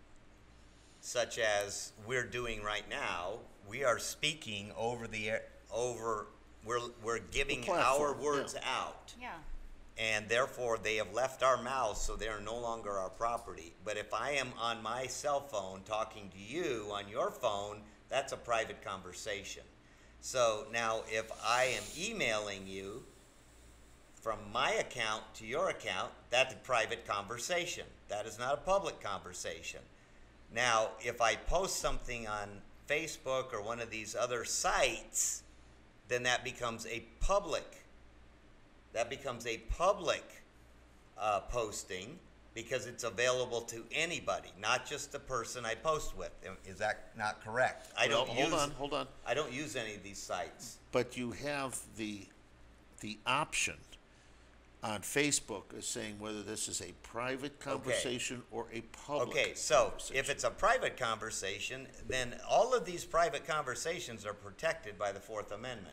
such as we're doing right now. We are speaking over the air, over. We're we're giving our platform, words yeah. out, Yeah. and therefore they have left our mouths, so they are no longer our property. But if I am on my cell phone talking to you on your phone, that's a private conversation. So now, if I am emailing you from my account to your account, that's a private conversation. That is not a public conversation. Now, if I post something on Facebook or one of these other sites, then that becomes a public, that becomes a public uh, posting because it's available to anybody, not just the person I post with. Is that not correct? I Well, don't hold use, on, hold on. I don't use any of these sites. But you have the the option on Facebook is saying whether this is a private conversation or a public Okay, so conversation. if it's a private conversation, then all of these private conversations are protected by the Fourth Amendment.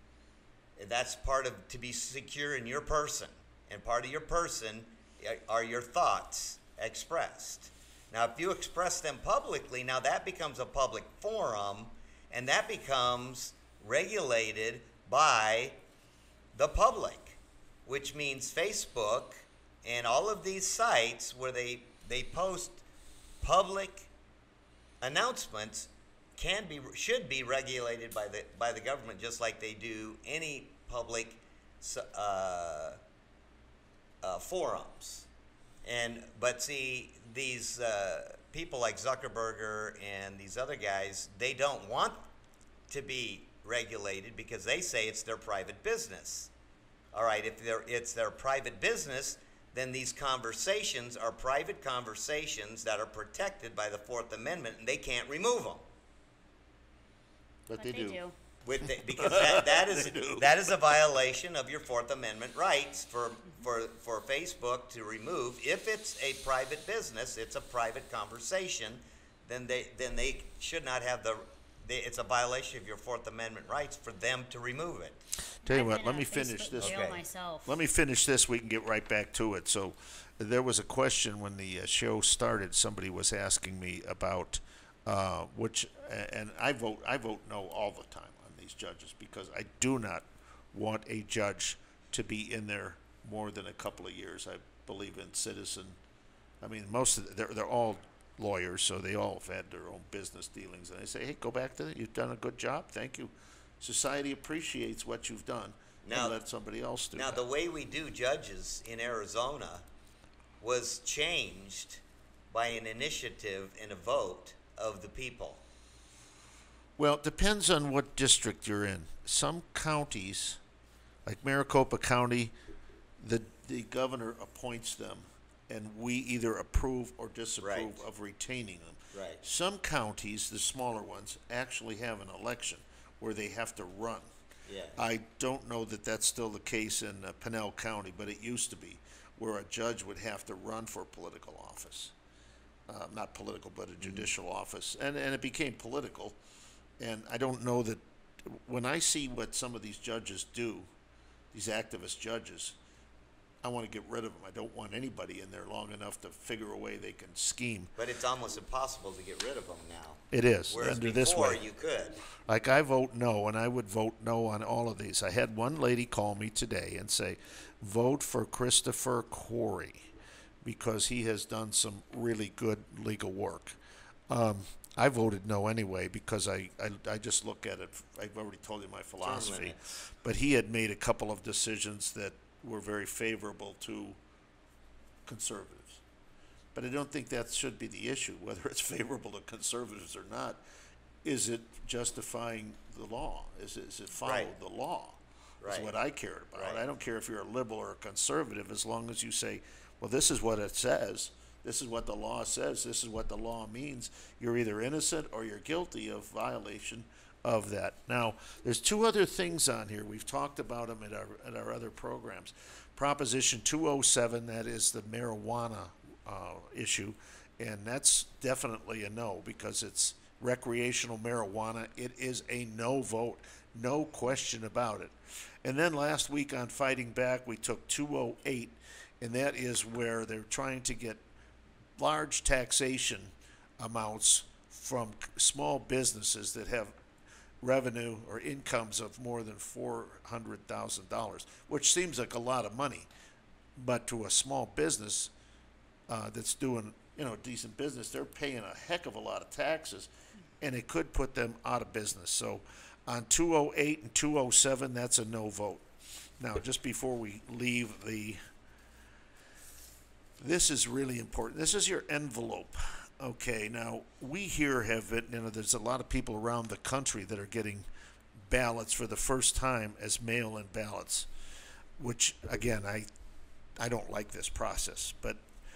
That's part of to be secure in your person, and part of your person are your thoughts expressed. Now, if you express them publicly, now that becomes a public forum, and that becomes regulated by the public, which means Facebook and all of these sites where they, they post public announcements can be should be regulated by the by the government, just like they do any public uh, uh, forums. And but see, these uh, people like Zuckerberg and these other guys, they don't want to be regulated because they say it's their private business. All right, if they're, it's their private business, then these conversations are private conversations that are protected by the Fourth Amendment, and they can't remove them. But, But they, they do. do. With the, because that, that is They do. that is a violation of your Fourth Amendment rights for, for for Facebook to remove. If it's a private business, it's a private conversation, then they then they should not have the. They, it's a violation of your Fourth Amendment rights for them to remove it. Tell you I've what, been let in me a finish Facebook this. jail Okay. myself. Let me finish this. We can get right back to it. So, there was a question when the uh, show started. Somebody was asking me about uh, which, and I vote. I vote no all the time on these judges because I do not want a judge to be in there more than a couple of years. I believe in citizen. I mean, most of the, they're they're all lawyers, so they all have had their own business dealings. And I say, hey, go back to it. You've done a good job. Thank you. Society appreciates what you've done. Now- and let somebody else do Now, that. the way we do judges in Arizona was changed by an initiative and a vote of the people. Well, it depends on what district you're in. Some counties, like Maricopa County, the the governor appoints them, and we either approve or disapprove Right. of retaining them. Right. Some counties, the smaller ones, actually have an election where they have to run. Yeah. I don't know that that's still the case in uh, Pinell County, but it used to be, where a judge would have to run for political office. Uh, not political, but a judicial office. And, and it became political. And I don't know that, when I see what some of these judges do, these activist judges, I want to get rid of them. I don't want anybody in there long enough to figure a way they can scheme. But it's almost impossible to get rid of them now. It is. Whereas Under before, this way. you could. Like I vote no, and I would vote no on all of these. I had one lady call me today and say, vote for Christopher Corey because he has done some really good legal work. Um, I voted no anyway because I, I, I just look at it. I've already told you my philosophy. limits. But he had made a couple of decisions that were very favorable to conservatives. But I don't think that should be the issue, whether it's favorable to conservatives or not. Is it justifying the law? Is it, is it follow Right. the law? Is Right. what I cared about. Right. I don't care if you're a liberal or a conservative, as long as you say, well, this is what it says. This is what the law says. This is what the law means. You're either innocent or you're guilty of violation of that. Now, there's two other things on here. We've talked about them at our, at our other programs. Proposition two oh seven, that is the marijuana uh, issue, and that's definitely a no because it's recreational marijuana. It is a no vote, no question about it. And then last week on Fighting Back, we took two oh eight, and that is where they're trying to get large taxation amounts from c- small businesses that have revenue or incomes of more than four hundred thousand dollars, which seems like a lot of money. But to a small business uh, that's doing, you know, decent business, they're paying a heck of a lot of taxes, and it could put them out of business. So on two oh eight and two oh seven, that's a no vote. Now, just before we leave the, this is really important. This is your envelope. Okay, now we here have it, you know, there's a lot of people around the country that are getting ballots for the first time as mail-in ballots, which again, I, I don't like this process, but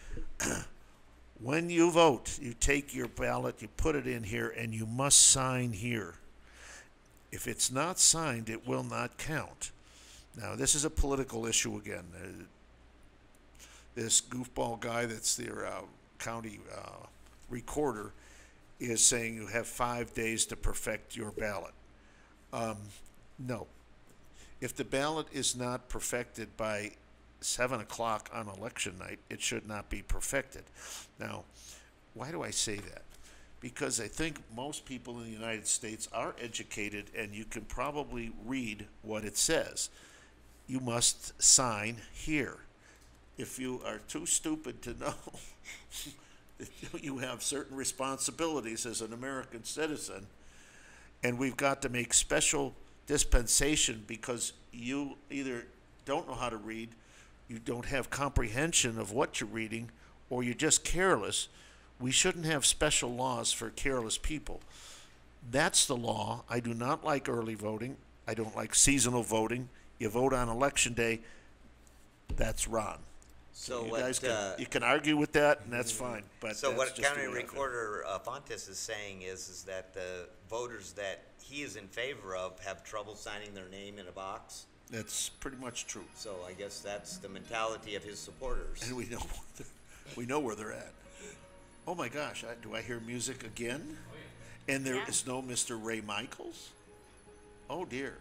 when you vote, you take your ballot, you put it in here, and you must sign here. If it's not signed, it will not count. Now, this is a political issue again. Uh, this goofball guy that's their uh, county uh, recorder is saying you have five days to perfect your ballot. Um, no. If the ballot is not perfected by seven o'clock on election night, it should not be perfected. Now, why do I say that? Because I think most people in the United States are educated, and you can probably read what it says. You must sign here. If you are too stupid to know that you have certain responsibilities as an American citizen, and we've got to make special dispensation because you either don't know how to read, you don't have comprehension of what you're reading, or you're just careless. We shouldn't have special laws for careless people. That's the law. I do not like early voting. I don't like seasonal voting. You vote on election day. That's wrong. So you what, guys can, uh, you can argue with that, and that's fine. But So that's what just County the way I feel. Recorder uh, Fontes is saying is, is that the voters that he is in favor of have trouble signing their name in a box. That's pretty much true. So I guess that's the mentality of his supporters. And we know we know where they're at. Oh my gosh, I, do I hear music again? And there Yeah. is no Mister Ray Michaels? Oh dear.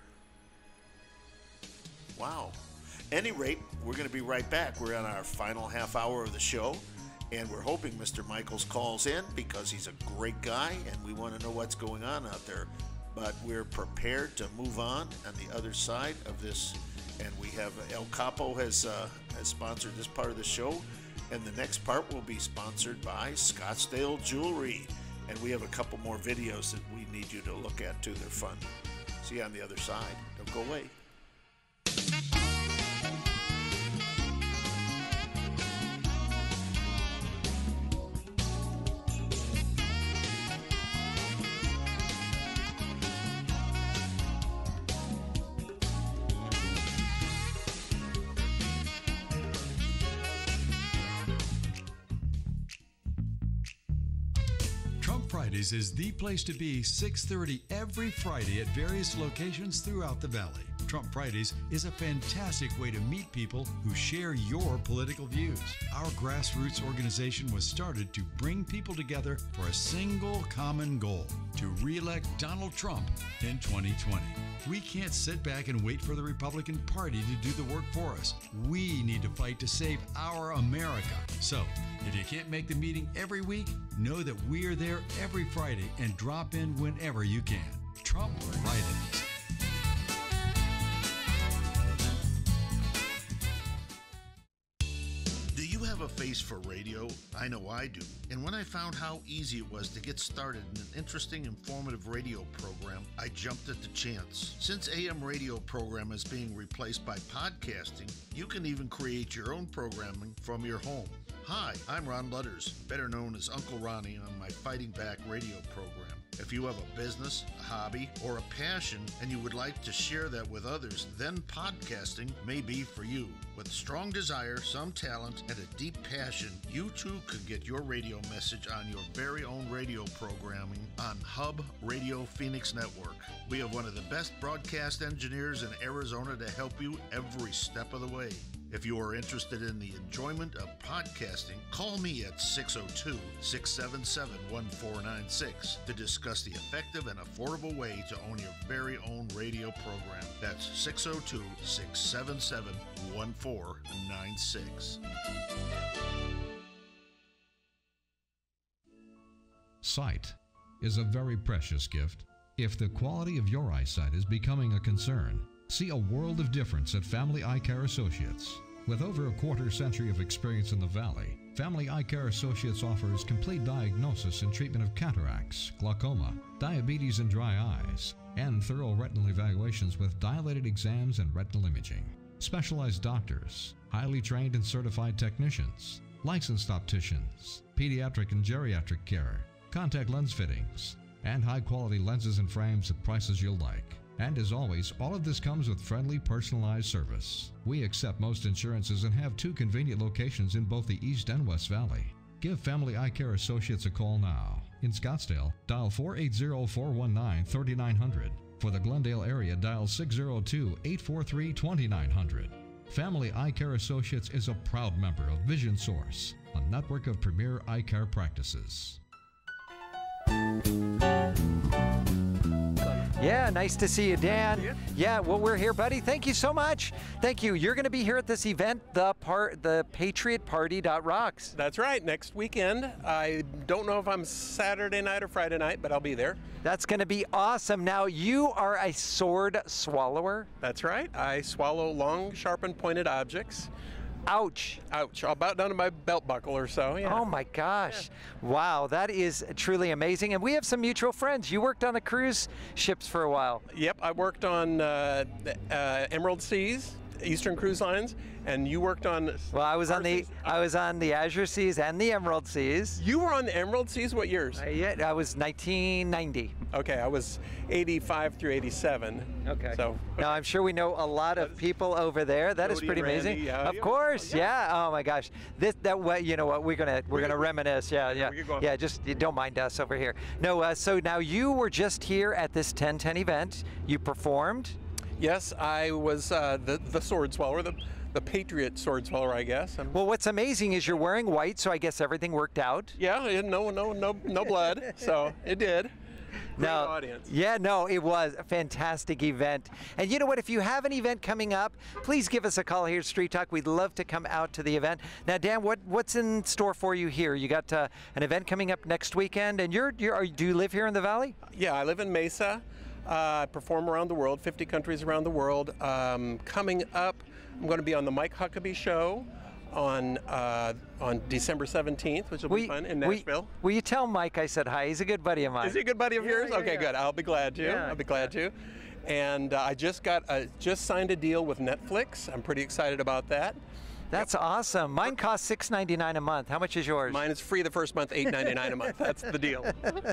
Wow. Any rate, we're going to be right back. We're on our final half hour of the show, and we're hoping Mister Michaels calls in because he's a great guy, and we want to know what's going on out there. But we're prepared to move on on the other side of this, and we have El Capo has uh, has sponsored this part of the show, and the next part will be sponsored by Scottsdale Jewelry, and we have a couple more videos that we need you to look at too. They're fun. See you on the other side. Don't go away. Trump Fridays is the place to be six thirty every Friday at various locations throughout the Valley. Trump Fridays is a fantastic way to meet people who share your political views. Our grassroots organization was started to bring people together for a single common goal, to re-elect Donald Trump in twenty twenty. We can't sit back and wait for the Republican Party to do the work for us. We need to fight to save our America. So, if you can't make the meeting every week, know that we're there every Friday and drop in whenever you can. Trump Fridays. Do you have have a face for radio? I know I do. And when I found how easy it was to get started in an interesting, informative radio program, I jumped at the chance. Since A M radio program is being replaced by podcasting, you can even create your own programming from your home. Hi, I'm Ron Lutters, better known as Uncle Ronnie on my Fighting Back radio program. If you have a business, a hobby, or a passion and you would like to share that with others, then podcasting may be for you. With strong desire, some talent, and a deep passion, you too could get your radio message on your very own radio programming on Hub Radio Phoenix Network. We have one of the best broadcast engineers in Arizona to help you every step of the way. If you are interested in the enjoyment of podcasting, call me at six oh two, six seven seven, one four nine six to discuss the effective and affordable way to own your very own radio program. That's six oh two, six seven seven, one four nine six. Sight is a very precious gift. If the quality of your eyesight is becoming a concern, see a world of difference at Family Eye Care Associates. With over a quarter century of experience in the Valley, Family Eye Care Associates offers complete diagnosis and treatment of cataracts, glaucoma, diabetes and dry eyes, and thorough retinal evaluations with dilated exams and retinal imaging. Specialized doctors, highly trained and certified technicians, licensed opticians, pediatric and geriatric care, contact lens fittings, and high-quality lenses and frames at prices you'll like. And as always, all of this comes with friendly, personalized service. We accept most insurances and have two convenient locations in both the East and West Valley. Give Family Eye Care Associates a call now. In Scottsdale, dial four eight zero, four one nine, three nine zero zero. For the Glendale area, dial six zero two, eight four three, two nine zero zero. Family Eye Care Associates is a proud member of Vision Source, a network of premier eye care practices. Yeah, nice to see you, Dan. Yeah. yeah, well, we're here, buddy. Thank you so much. Thank you. You're going to be here at this event, the part, the Patriot Party Rocks. That's right. Next weekend. I don't know if I'm Saturday night or Friday night, but I'll be there. That's going to be awesome. Now, you are a sword swallower. That's right. I swallow long, sharpened, pointed objects. Ouch. Ouch. About down to my belt buckle or so. Yeah. Oh my gosh. Yeah. Wow, that is truly amazing. And we have some mutual friends. You worked on the cruise ships for a while. Yep, I worked on uh, uh, Emerald Seas, Eastern Cruise Lines, and you worked on. Well, I was on the seas. I was on the Azure Seas and the Emerald Seas. You were on the Emerald Seas. What years? Uh, yeah, I was nineteen ninety. Okay, I was eighty-five through eighty-seven. Okay. So okay. Now I'm sure we know a lot of people over there. That Jody is pretty Randy, amazing. Yeah, of yeah. course, Oh, yeah. yeah. Oh my gosh. This that what you know what we're gonna we're, we're gonna reminisce. Yeah, yeah, yeah. Yeah, just you don't mind us over here. No. Uh, so now you were just here at this ten ten event. You performed. Yes, I was uh, the the sword swallower, the the Patriot sword swallower, I guess. I'm, well, what's amazing is you're wearing white, so I guess everything worked out. Yeah, no, no, no, no blood, so it did. Great no, audience. Yeah, no, it was a fantastic event. And you know what? If you have an event coming up, please give us a call here at Street Talk. We'd love to come out to the event. Now, Dan, what what's in store for you here? You got uh, an event coming up next weekend, and you're, you're are, do you live here in the Valley? Yeah, I live in Mesa. Uh, I perform around the world, fifty countries around the world. Um, coming up, I'm going to be on the Mike Huckabee Show on uh, on December seventeenth, which will will be fun in Nashville. Will, will you tell Mike I said hi? He's a good buddy of mine. Is he a good buddy of yeah, yours? Yeah, okay, yeah. good. I'll be glad to. Yeah, I'll be glad yeah. to. And uh, I just got a, just signed a deal with Netflix. I'm pretty excited about that. That's yep. awesome. Mine costs six ninety-nine a month. How much is yours? Mine is free the first month, eight ninety-nine a month. That's the deal.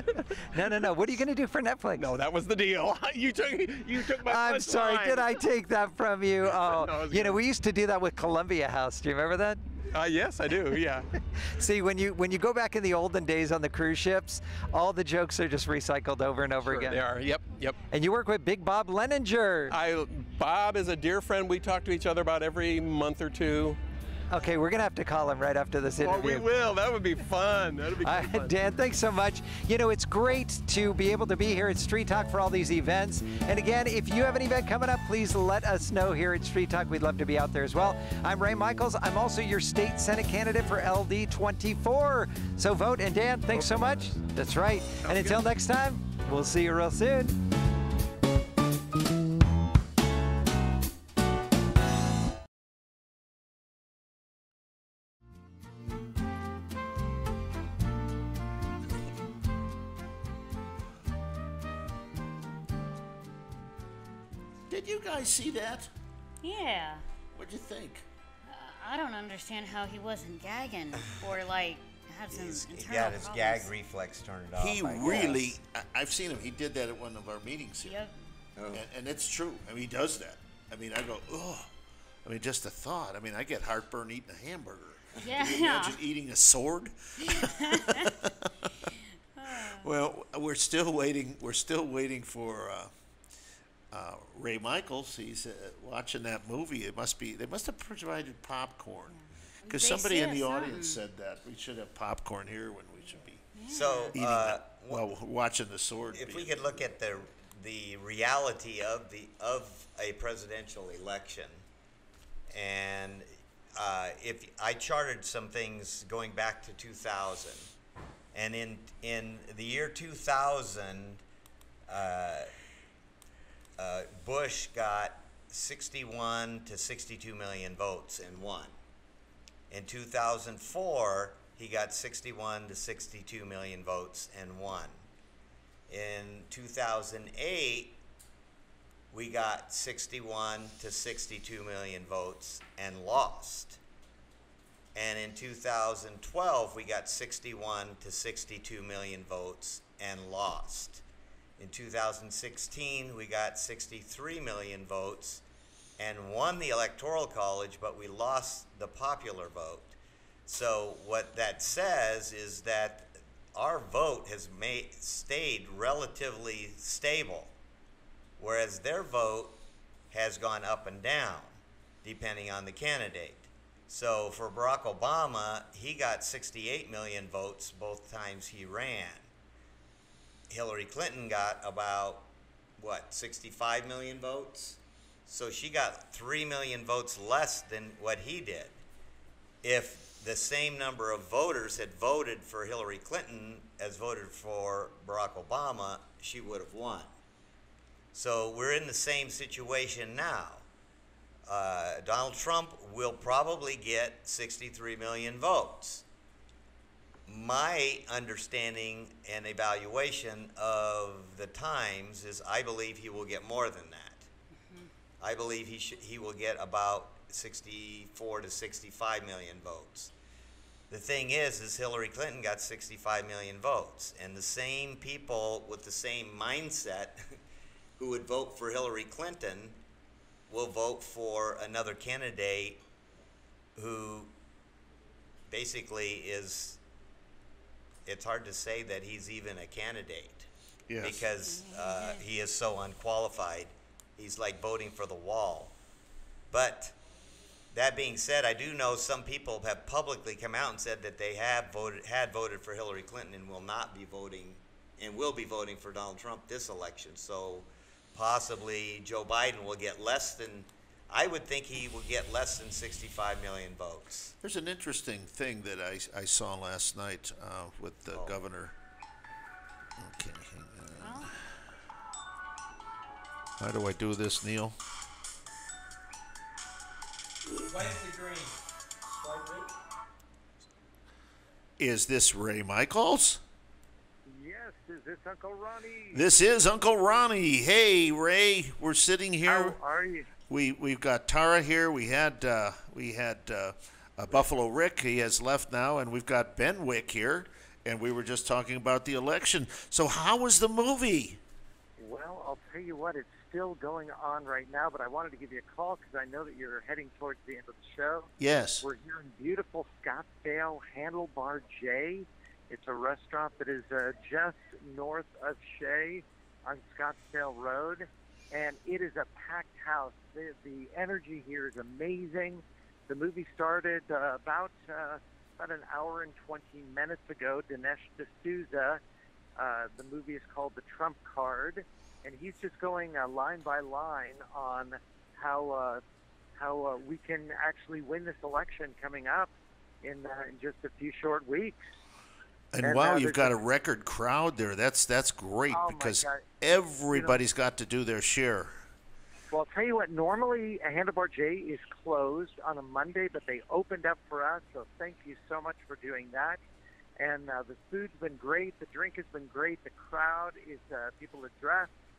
no, no, no. What are you going to do for Netflix? No, that was the deal. you took you took my. I'm sorry. line. Did I take that from you? Oh, no, you good. know, we used to do that with Columbia House. Do you remember that? Uh, yes, I do. Yeah. See, when you when you go back in the olden days on the cruise ships, all the jokes are just recycled over and over sure again. They are. Yep. Yep. And you work with Big Bob Leninger. I Bob is a dear friend. We talk to each other about every month or two. Okay, we're gonna have to call him right after this interview. Oh, we will. That would be fun. That'd be uh, fun. Dan, thanks so much. You know, it's great to be able to be here at Street Talk for all these events. And again, if you have an event coming up, please let us know here at Street Talk. We'd love to be out there as well. I'm Ray Michaels. I'm also your state Senate candidate for L D twenty-four. So vote. And Dan, thanks so much. That's right. Sounds and until good. next time, we'll see you real soon. Did you guys see that? Yeah. What'd you think? Uh, I don't understand how he wasn't gagging or like had some He's, he internal got his problems. gag reflex turned off. He I really, guess. I, I've seen him. He did that at one of our meetings here. Yep. Oh. And, and it's true. I mean, he does that. I mean, I go, ugh. I mean, just the thought. I mean, I get heartburn eating a hamburger. Yeah. Can you imagine eating a sword? Well, we're still waiting. We're still waiting for uh, uh, Ray Michaels. He's uh, watching that movie. It must be. They must have provided popcorn, because They somebody in said the audience something. said that we should have popcorn here when we should be So, eating uh, that while watching the sword. If being- we could look at the the reality of the of a presidential election, and uh, if I charted some things going back to two thousand, and in in the year two thousand, uh, uh, Bush got sixty-one to sixty-two million votes and won. In two thousand four, he got sixty-one to sixty-two million votes and won. In two thousand eight, we got sixty-one to sixty-two million votes and lost. And in two thousand twelve, we got sixty-one to sixty-two million votes and lost. In two thousand sixteen, we got sixty-three million votes and won the Electoral College, but we lost the popular vote. So what that says is that our vote has made, stayed relatively stable, whereas their vote has gone up and down depending on the candidate. So for Barack Obama, he got sixty-eight million votes both times he ran. Hillary Clinton got about, what, sixty-five million votes? So she got three million votes less than what he did. If the same number of voters had voted for Hillary Clinton as voted for Barack Obama, she would have won. So we're in the same situation now. Uh, Donald Trump will probably get sixty-three million votes. My understanding and evaluation of the Times is I believe he will get more than that. Mm-hmm. I believe he sh- he will get about sixty-four to sixty-five million votes. The thing is, is Hillary Clinton got sixty-five million votes, and the same people with the same mindset who would vote for Hillary Clinton will vote for another candidate who basically is, it's hard to say that he's even a candidate. Yes. Because uh, he is so unqualified. He's like voting for the wall. But that being said, I do know some people have publicly come out and said that they have voted, had voted for Hillary Clinton and will not be voting, and will be voting for Donald Trump this election. So possibly Joe Biden will get less than, I would think he will get less than sixty-five million votes. There's an interesting thing that I, I saw last night uh, with the Oh. governor. Okay, hang on. How do I do this, Neil? Swipe the green. Swipe it. Is this Ray Michaels? Yes, is this Uncle Ronnie? This is Uncle Ronnie. Hey, Ray, we're sitting here. How are you? We we've got Tara here. We had uh, we had uh, uh, Buffalo Rick. He has left now, and we've got Ben Wick here. And we were just talking about the election. So how was the movie? Well, I'll tell you what, it's still going on right now, but I wanted to give you a call because I know that you're heading towards the end of the show. Yes. We're here in beautiful Scottsdale, Handlebar J. It's a restaurant that is uh, just north of Shea on Scottsdale Road, and it is a packed house. The, the energy here is amazing. The movie started uh, about uh, about an hour and twenty minutes ago. Dinesh D'Souza, uh, the movie is called The Trump Card, and he's just going uh, line by line on how uh, how uh, we can actually win this election coming up in uh, in just a few short weeks. And, And, wow, uh, you've there's got a- a record crowd there. That's that's great Oh, my because God. everybody's got to do their share. Well, I'll tell you what, normally a Handlebar J is closed on a Monday, but they opened up for us, so thank you so much for doing that. And uh, the food's been great, the drink has been great, the crowd is uh, people are dressed,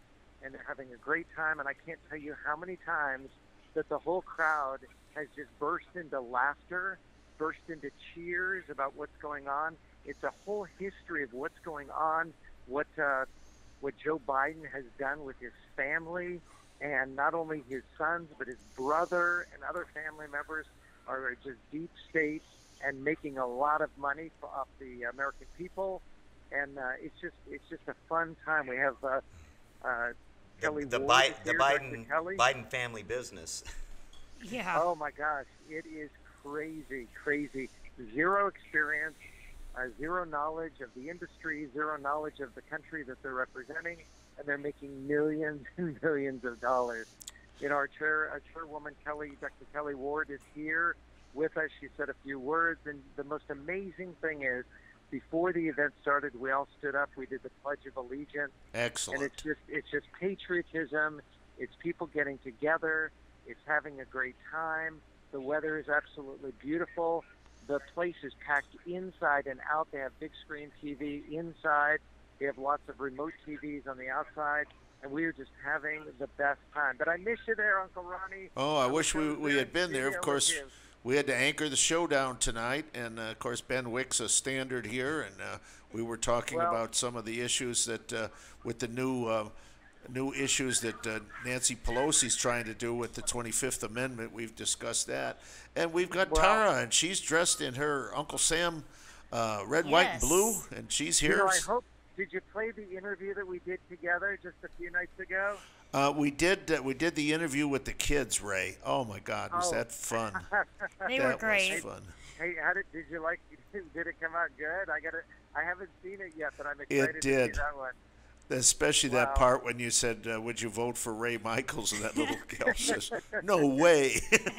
and they're having a great time. And I can't tell you how many times that the whole crowd has just burst into laughter, burst into cheers about what's going on. It's a whole history of what's going on, what uh, what Joe Biden has done with his family, and not only his sons, but his brother and other family members are just deep state and making a lot of money for, off the American people. And uh, it's just it's just a fun time. We have uh, uh, Kelly The, the, Ward Bi- is the here, Doctor Biden Kelly. Biden family business. Yeah. Oh my gosh, it is crazy, crazy. Zero experience, uh, zero knowledge of the industry, zero knowledge of the country that they're representing, and they're making millions and millions of dollars. You know, our chair, our chairwoman Kelly, Doctor Kelly Ward, is here with us. She said a few words, and the most amazing thing is, before the event started, we all stood up. We did the Pledge of Allegiance. Excellent. And it's just it's just patriotism. It's people getting together. It's having a great time. The weather is absolutely beautiful. The place is packed inside and out. They have big screen T V inside. They have lots of remote T Vs on the outside. And we are just having the best time. But I miss you there, Uncle Ronnie. Oh, I wish we, was we there had been in there. Of studio course, with you. we had to anchor the showdown tonight, and uh, of course Ben Wick's a standard here, and uh, we were talking Well- about some of the issues that uh, with the new uh, new issues that uh, Nancy Pelosi's trying to do with the twenty-fifth Amendment. We've discussed that, and we've got Well- Tara, and she's dressed in her Uncle Sam uh, red, white, and Yes. blue, and she's here. You know, I hope. Did you play the interview that we did together just a few nights ago? Uh, we did uh, we did the interview with the kids, Ray. Oh my God, was Oh. that fun? They that were great. was fun. Hey, how did did you like? Did it come out good? I got it. I haven't seen it yet, but I'm excited It to did. see that one. Especially that Wow. part when you said, uh, "Would you vote for Ray Michaels?" and that little girl says, "No way."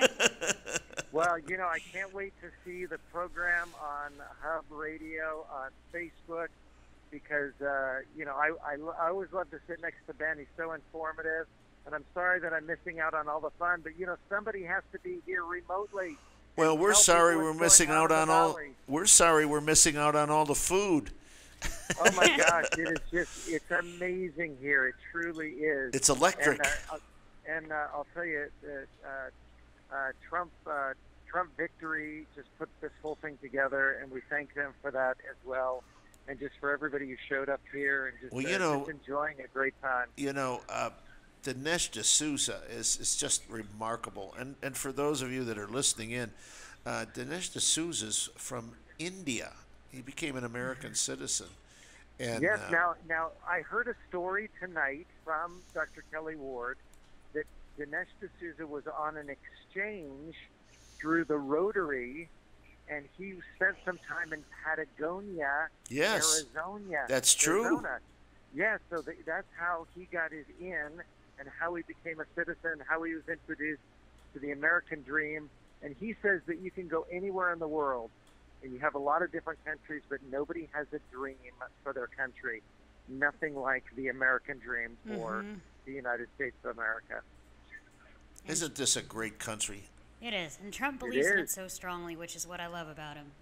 Well, you know, I can't wait to see the program on Hub Radio on Facebook because uh, you know I, I lo- I always love to sit next to Ben. He's so informative, and I'm sorry that I'm missing out on all the fun. But you know, somebody has to be here remotely. Well, we're tell sorry people we're what's missing going on out in on the all. valley. We're sorry we're missing out on all the food. Oh my gosh, it is just, it's amazing here. It truly is. It's electric. And, uh, I'll- and uh, I'll tell you, that uh, uh, Trump, uh, Trump victory just put this whole thing together, and we thank them for that as well. And just for everybody who showed up here and just, Well, uh, you know- just enjoying a great time. You know, uh, Dinesh D'Souza is is just remarkable. And and for those of you that are listening in, uh, Dinesh D'Souza's from India. He became an American citizen. And, yes. uh, Now, now I heard a story tonight from Doctor Kelly Ward that Dinesh D'Souza was on an exchange through the Rotary, and he spent some time in Patagonia, Yes. Arizona. That's true. Arizona. Yeah. So th- that's how he got his in, and how he became a citizen, how he was introduced to the American dream. And he says that you can go anywhere in the world. And you have a lot of different countries, but nobody has a dream for their country. Nothing like the American dream for Mhm. the United States of America. Isn't this a great country? It is, and Trump It believes in it is. so strongly, which is what I love about him.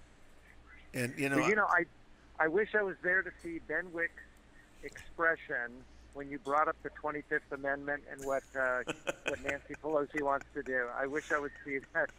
And you know, But, you know, I, I wish I was there to see Ben Wick's expression when you brought up the twenty-fifth Amendment and what uh, what Nancy Pelosi wants to do. I wish I would see that.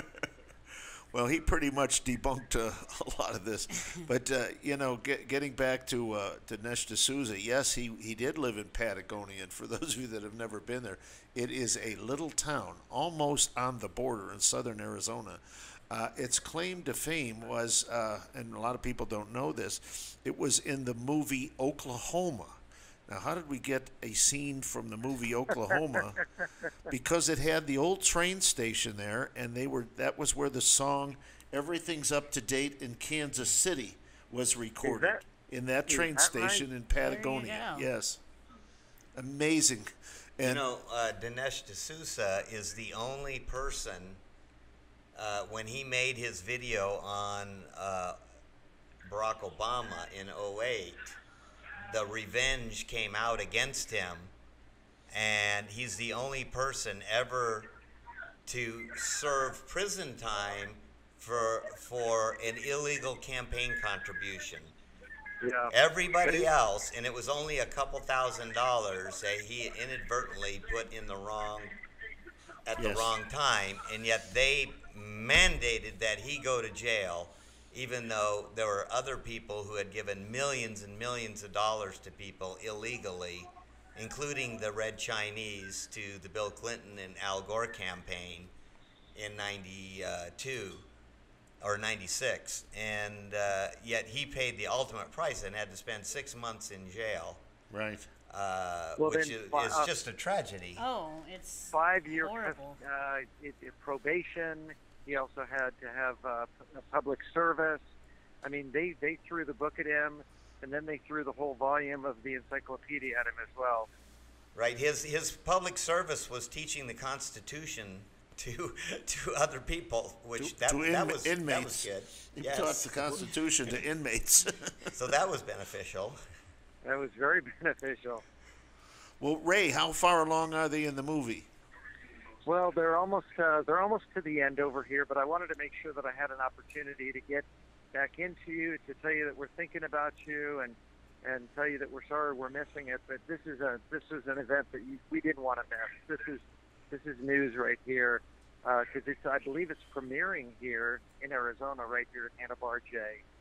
well, he pretty much debunked uh, a lot of this. But, uh, you know, get, getting back to uh, Dinesh D'Souza, yes, he, he did live in Patagonia. And for those of you that have never been there, it is a little town almost on the border in southern Arizona. Uh, its claim to fame was, uh, and a lot of people don't know this, it was in the movie Oklahoma. Now, how did we get a scene from the movie Oklahoma? Because it had the old train station there, and they were that was where the song "Everything's Up to Date in Kansas City" was recorded. that- in that is train that station right? in Patagonia. There you go. Yes, amazing. And you know, uh, Dinesh D'Souza is the only person, uh, when he made his video on uh, Barack Obama in oh eight, the revenge came out against him, and he's the only person ever to serve prison time for for an illegal campaign contribution. Yeah. Everybody else, and it was only a couple thousand dollars that he inadvertently put in the wrong, at the Yes. wrong time, and yet they mandated that he go to jail, even though there were other people who had given millions and millions of dollars to people illegally, including the Red Chinese to the Bill Clinton and Al Gore campaign in ninety-two or ninety-six, and uh, yet he paid the ultimate price and had to spend six months in jail. Right. Uh, Well, which then, is, fi- is uh, just a tragedy. Oh, it's Five-year horrible. uh, it, it, probation. He also had to have uh, p- public service. I mean, they, they threw the book at him, and then they threw the whole volume of the encyclopedia at him as well. Right. His his public service was teaching the Constitution to to other people, which To- that, to that in- was inmates. that was He good. Yes. taught the Constitution to inmates. So that was beneficial. That was very beneficial. Well, Ray, how far along are they in the movie? Well, they're almost uh, they're almost to the end over here, but I wanted to make sure that I had an opportunity to get back into you, to tell you that we're thinking about you, and and tell you that we're sorry we're missing it. But this is a this is an event that you, we didn't want to miss. This is this is news right here, because it's I believe it's premiering here in Arizona, right here at Handlebar J.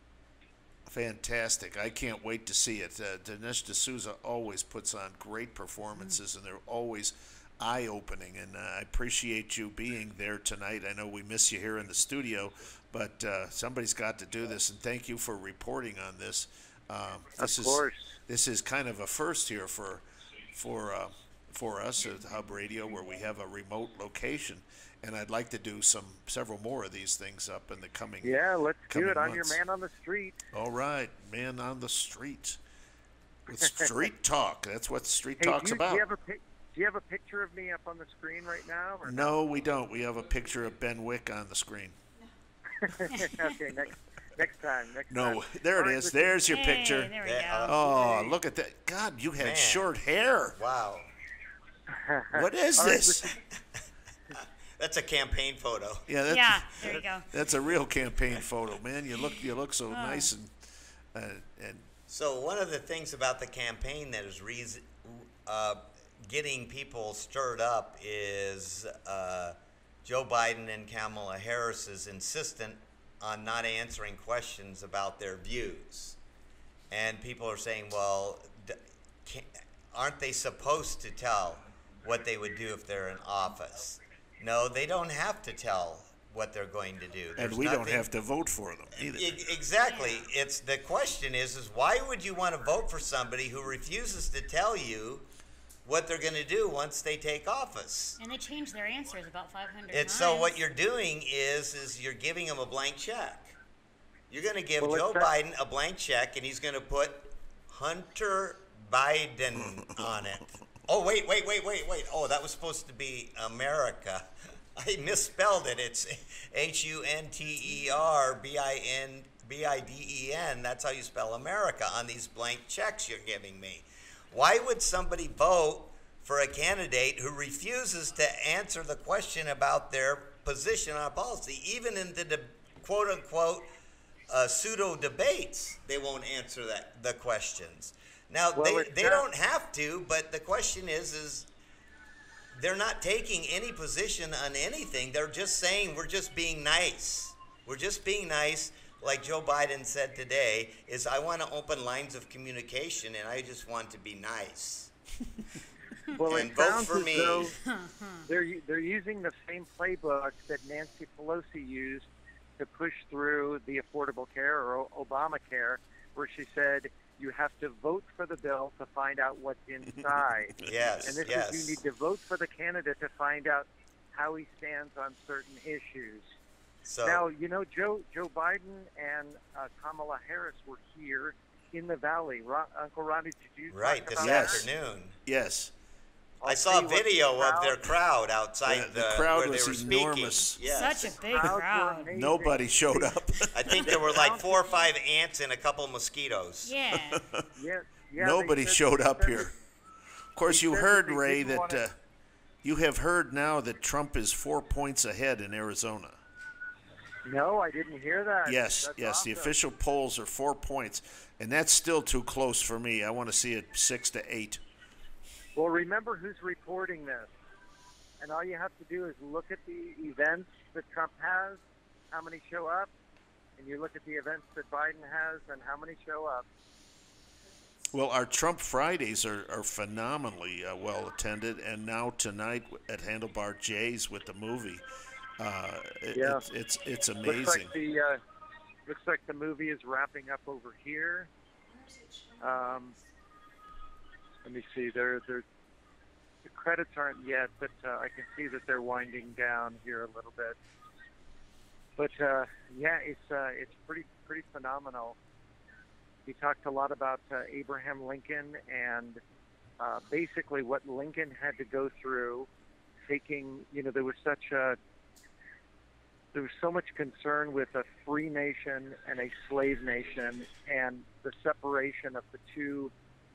Fantastic. I can't wait to see it. Uh, Dinesh D'Souza always puts on great performances, and they're always eye-opening, and uh, I appreciate you being there tonight. I know we miss you here in the studio, but uh, somebody's got to do this, and thank you for reporting on this. Um, this Of is, course. This is kind of a first here for, for, uh, for us at Hub Radio, where we have a remote location, and I'd like to do some several more of these things up in the coming Yeah, let's do coming it. I'm your months. man on the street. All right, man on the street. With street talk. That's what street Hey, talk's do you, about. Do you, have a pic- do you have a picture of me up on the screen right now? Or No, we don't. We have a picture of Ben Wick on the screen. Okay, next next time. Next No, time. there All it right, is. listen- There's your Hey, picture. there we Yeah, go. uh, Oh, look at that. God, you had Man. short hair. Wow. What is All right, this? listen- That's a campaign photo. Yeah, that's, Yeah, there you go. that's a real campaign photo, man. You look you look so nice and uh, and So one of the things about the campaign that is reason, uh, getting people stirred up is uh, Joe Biden and Kamala Harris is insistent on not answering questions about their views. And people are saying, well, d- can, aren't they supposed to tell what they would do if they're in office? No, they don't have to tell what they're going to do. and There's we don't nothing- have to vote for them either. E- Exactly. It's the question is is why would you want to vote for somebody who refuses to tell you what they're going to do once they take office? And they changed their answers about five hundred It's times. so what you're doing is is you're giving them a blank check. You're going to give Well, Joe let's not- Biden a blank check, and he's going to put Hunter Biden on it. Oh wait, wait, wait, wait, wait. Oh, that was supposed to be America. I misspelled it. It's H U N T E R B I N B I D E N. That's how you spell America on these blank checks you're giving me. Why would somebody vote for a candidate who refuses to answer the question about their position on policy? Even in the de- quote unquote uh, pseudo debates, they won't answer that the questions. Now Well, they, it's they not- don't have to, but the question is is they're not taking any position on anything. They're just saying we're just being nice. We're just being nice, like Joe Biden said today, is I want to open lines of communication and I just want to be nice. Well, And it vote sounds for as me. though they're u- they're using the same playbook that Nancy Pelosi used to push through the Affordable Care or O- Obamacare, where she said you have to vote for the bill to find out what's inside. Yes, and this yes. is you need to vote for the candidate to find out how he stands on certain issues. So Now, you know, Joe Joe Biden and uh, Kamala Harris were here in the Valley. Ro- Uncle Ronnie, did you right talk this about Yes. afternoon. Yes. I I'll saw tell a you what, the video of crowd- their crowd outside The- the, the crowd where was they were speaking. enormous. Yes. Such a big Crowds were crowd. amazing. Nobody showed up. I think there were like four or five ants and a couple mosquitoes. Yeah. Yeah, yeah, Nobody they said- showed they up said here. that- Of course, He you said heard, that they Ray, didn't that wanna- uh, you have heard now that Trump is four points ahead in Arizona. No, I didn't hear that. Yes, That's yes. The awesome. official polls are four points, and that's still too close for me. I want to see it six to eight. Well, remember who's reporting this. And all you have to do is look at the events that Trump has, how many show up, and you look at the events that Biden has and how many show up. Well, our Trump Fridays are, are phenomenally uh, well attended, and now tonight at Handlebar J's with the movie, uh, it, Yeah. it's, it's it's Looks amazing. like the uh, looks like the movie is wrapping up over here. Um, let me see. There, there. The credits aren't yet, but uh, I can see that they're winding down here a little bit. But uh, yeah, it's uh, it's pretty pretty phenomenal. He talked a lot about uh, Abraham Lincoln and uh, basically what Lincoln had to go through, taking, you know, there was such a, there was so much concern with a free nation and a slave nation and the separation of the two,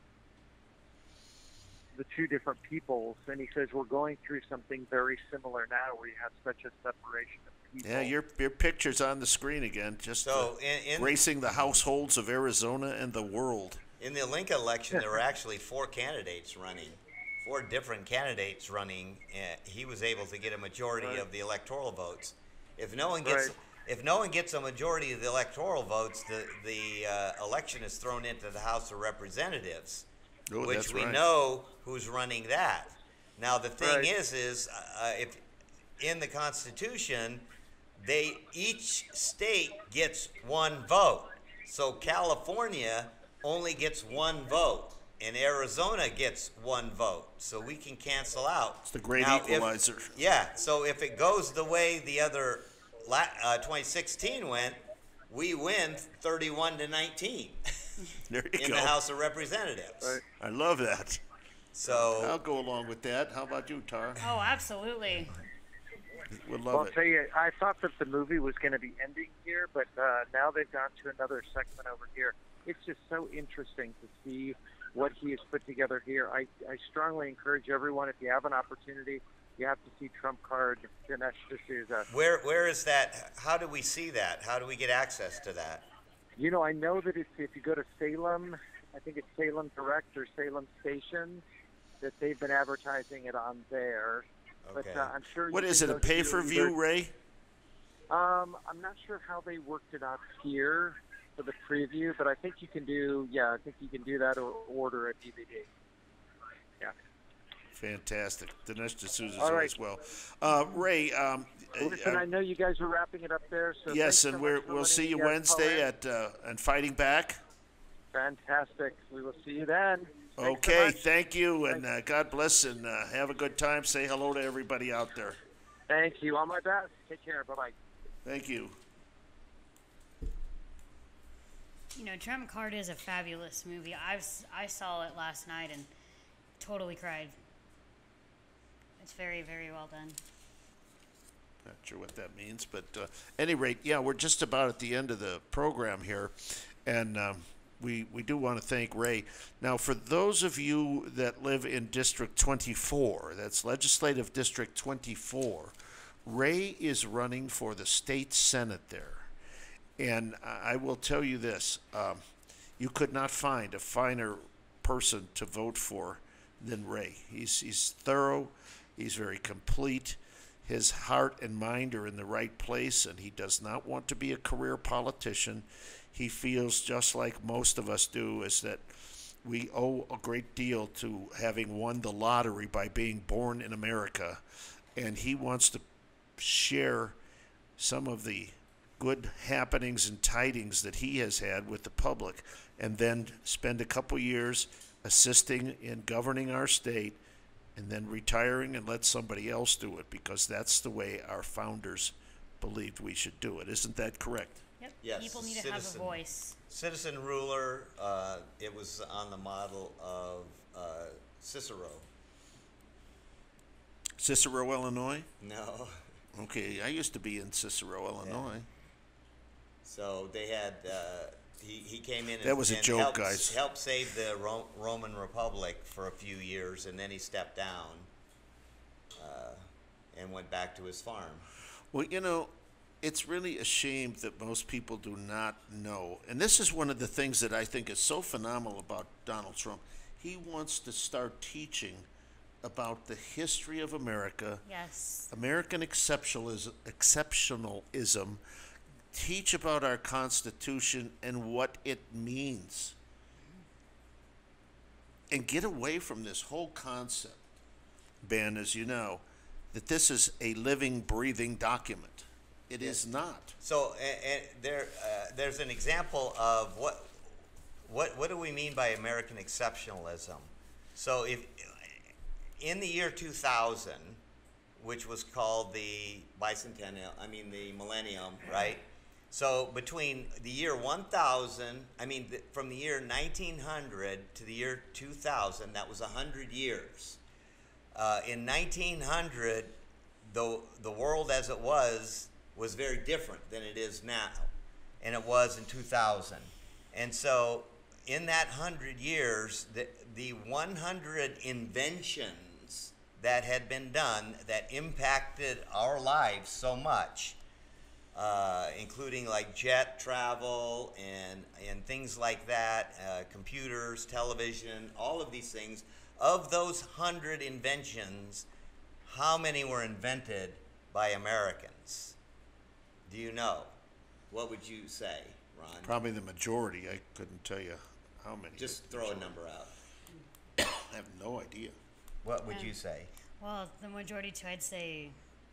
the two different peoples. And he says, we're going through something very similar now where you have such a separation of people. Yeah, your your picture's on the screen again. Just So, uh, in- in- gracing the households of Arizona and the world. In the Lincoln election, there were actually four candidates running, four different candidates running. And he was able to get a majority Right. of the electoral votes. If no one gets, Right. if no one gets a majority of the electoral votes, the the uh, election is thrown into the House of Representatives, Oh, which that's we right. know who's running that. Now the thing Right. is, is uh, if in the Constitution, they each state gets one vote. So California only gets one vote, and Arizona gets one vote. So we can cancel out. It's the great Now, if- equalizer. yeah. So if it goes the way the other la- uh, twenty sixteen went, we win thirty-one to nineteen There you in go. the House of Representatives. Right. I love that. So I'll go along with that. How about you, Tara? Oh, absolutely. Would Well, love I'll it. tell you, I thought that the movie was going to be ending here, but uh, now they've gone to another segment over here. It's just so interesting to see what he has put together here. I, I strongly encourage everyone, if you have an opportunity, you have to see Trump Card, Dinesh D'Souza. where where is that? How do we see that? How do we get access to that? You know, I know that it's, if you go to Salem, I think it's Salem Direct or Salem Station, that they've been advertising it on there. But Okay. uh, I'm sure. What you is can it, a go to pay-per-view, either- Ray? Um, I'm not sure how they worked it out here for the preview, but I think you can do. Yeah, I think you can do that or order a D V D. Yeah. Fantastic. Dinesh D'Souza's All right. as well. Uh, Ray, um, Well, listen, uh, I know you guys are wrapping it up there. So yes, thanks so and much we're, for we'll letting see me, you uh, call Wednesday in. at uh, and Fighting Back. Fantastic. We will see you then. Thanks so Okay, much. thank you, and uh, God bless, and uh, have a good time. Say hello to everybody out there. Thank you. All my best. Take care. Bye bye. Thank you. You know, Trump Card is a fabulous movie. I've s- I saw it last night and totally cried. It's very, very well done. Not sure what that means, but uh, any rate, yeah, we're just about at the end of the program here, and um, we we do want to thank Ray. Now, for those of you that live in District twenty-four, that's Legislative District twenty-four, Ray is running for the state senate there, and I I will tell you this: um, you could not find a finer person to vote for than Ray. He's he's thorough, he's very complete. His heart and mind are in the right place, and he does not want to be a career politician. He feels just like most of us do, is that we owe a great deal to having won the lottery by being born in America, and he wants to share some of the good happenings and tidings that he has had with the public, and then spend a couple years assisting in governing our state, and then retiring and let somebody else do it, because that's the way our founders believed we should do it. Isn't that correct? Yep. Yes, People need to citizen. have a voice. Citizen ruler. Uh, it was on the model of uh, Cicero. Cicero, Illinois? No. Okay, I used to be in Cicero, Illinois. So they had. Uh, he, he came in. That and, was a and joke, helped, guys. Helped save the Ro- Roman Republic for a few years, and then he stepped down uh, and went back to his farm. Well, you know, it's really a shame that most people do not know. And this is one of the things that I think is so phenomenal about Donald Trump. He wants to start teaching about the history of America, Yes. American exceptionalism, exceptionalism, teach about our Constitution and what it means. And get away from this whole concept, Ben, as you know, that this is a living, breathing document. It is not. So, and, and there, uh, there's an example of what, what, what do we mean by American exceptionalism? So, if in the year two thousand, which was called the bicentennial, I mean the millennium, right? So, between the year one thousand, I mean, the, from the year nineteen hundred to the year two thousand, that was one hundred years. Uh, in nineteen hundred, the, the world as it was was very different than it is now, and it was in two thousand. And so in that one hundred years, the, the one hundred inventions that had been done that impacted our lives so much, uh, including like jet travel and, and things like that, uh, computers, television, all of these things, of those one hundred inventions, how many were invented by Americans? Do you know? What would you say, Ron? Probably the majority. I couldn't tell you how many. Just throw a number out. I have no idea. What would Um, you say? Well, the majority too, I'd say,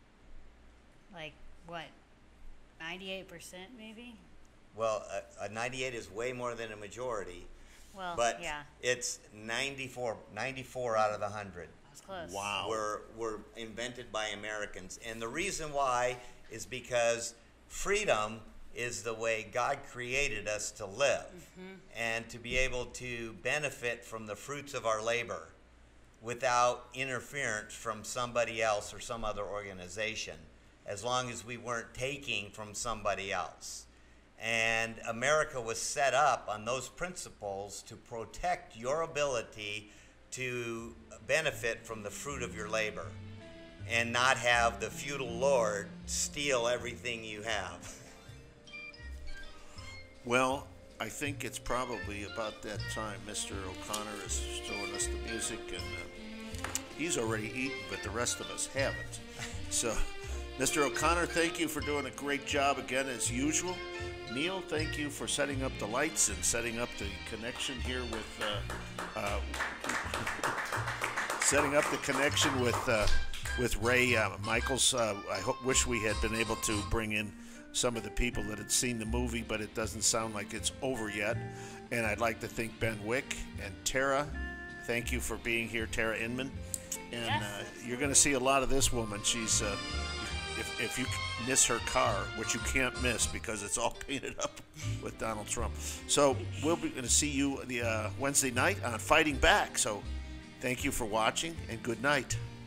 like, what, ninety-eight percent maybe? Well, a, a ninety-eight is way more than a majority. Well, but yeah. it's ninety-four, ninety-four out of the one hundred. That's close. Wow. Were, were invented by Americans. And the reason why is because freedom is the way God created us to live, Mm-hmm. and to be able to benefit from the fruits of our labor without interference from somebody else or some other organization, as long as we weren't taking from somebody else. And America was set up on those principles to protect your ability to benefit from the fruit of your labor and not have the feudal lord steal everything you have. Well, I think it's probably about that time. Mister O'Connor is showing us the music, and uh, he's already eaten, but the rest of us haven't. So, Mister O'Connor, thank you for doing a great job again, as usual. Neil, thank you for setting up the lights and setting up the connection here with, uh, uh, setting up the connection with uh, with Ray uh, Michaels. Uh, I ho- wish we had been able to bring in some of the people that had seen the movie, but it doesn't sound like it's over yet. And I'd like to thank Ben Wick and Tara. Thank you for being here, Tara Inman. And Yes. uh, you're going to see a lot of this woman. She's, uh, if, if you miss her car, which you can't miss because it's all painted up with Donald Trump. So we'll be going to see you the uh, Wednesday night on Fighting Back. So thank you for watching, and good night.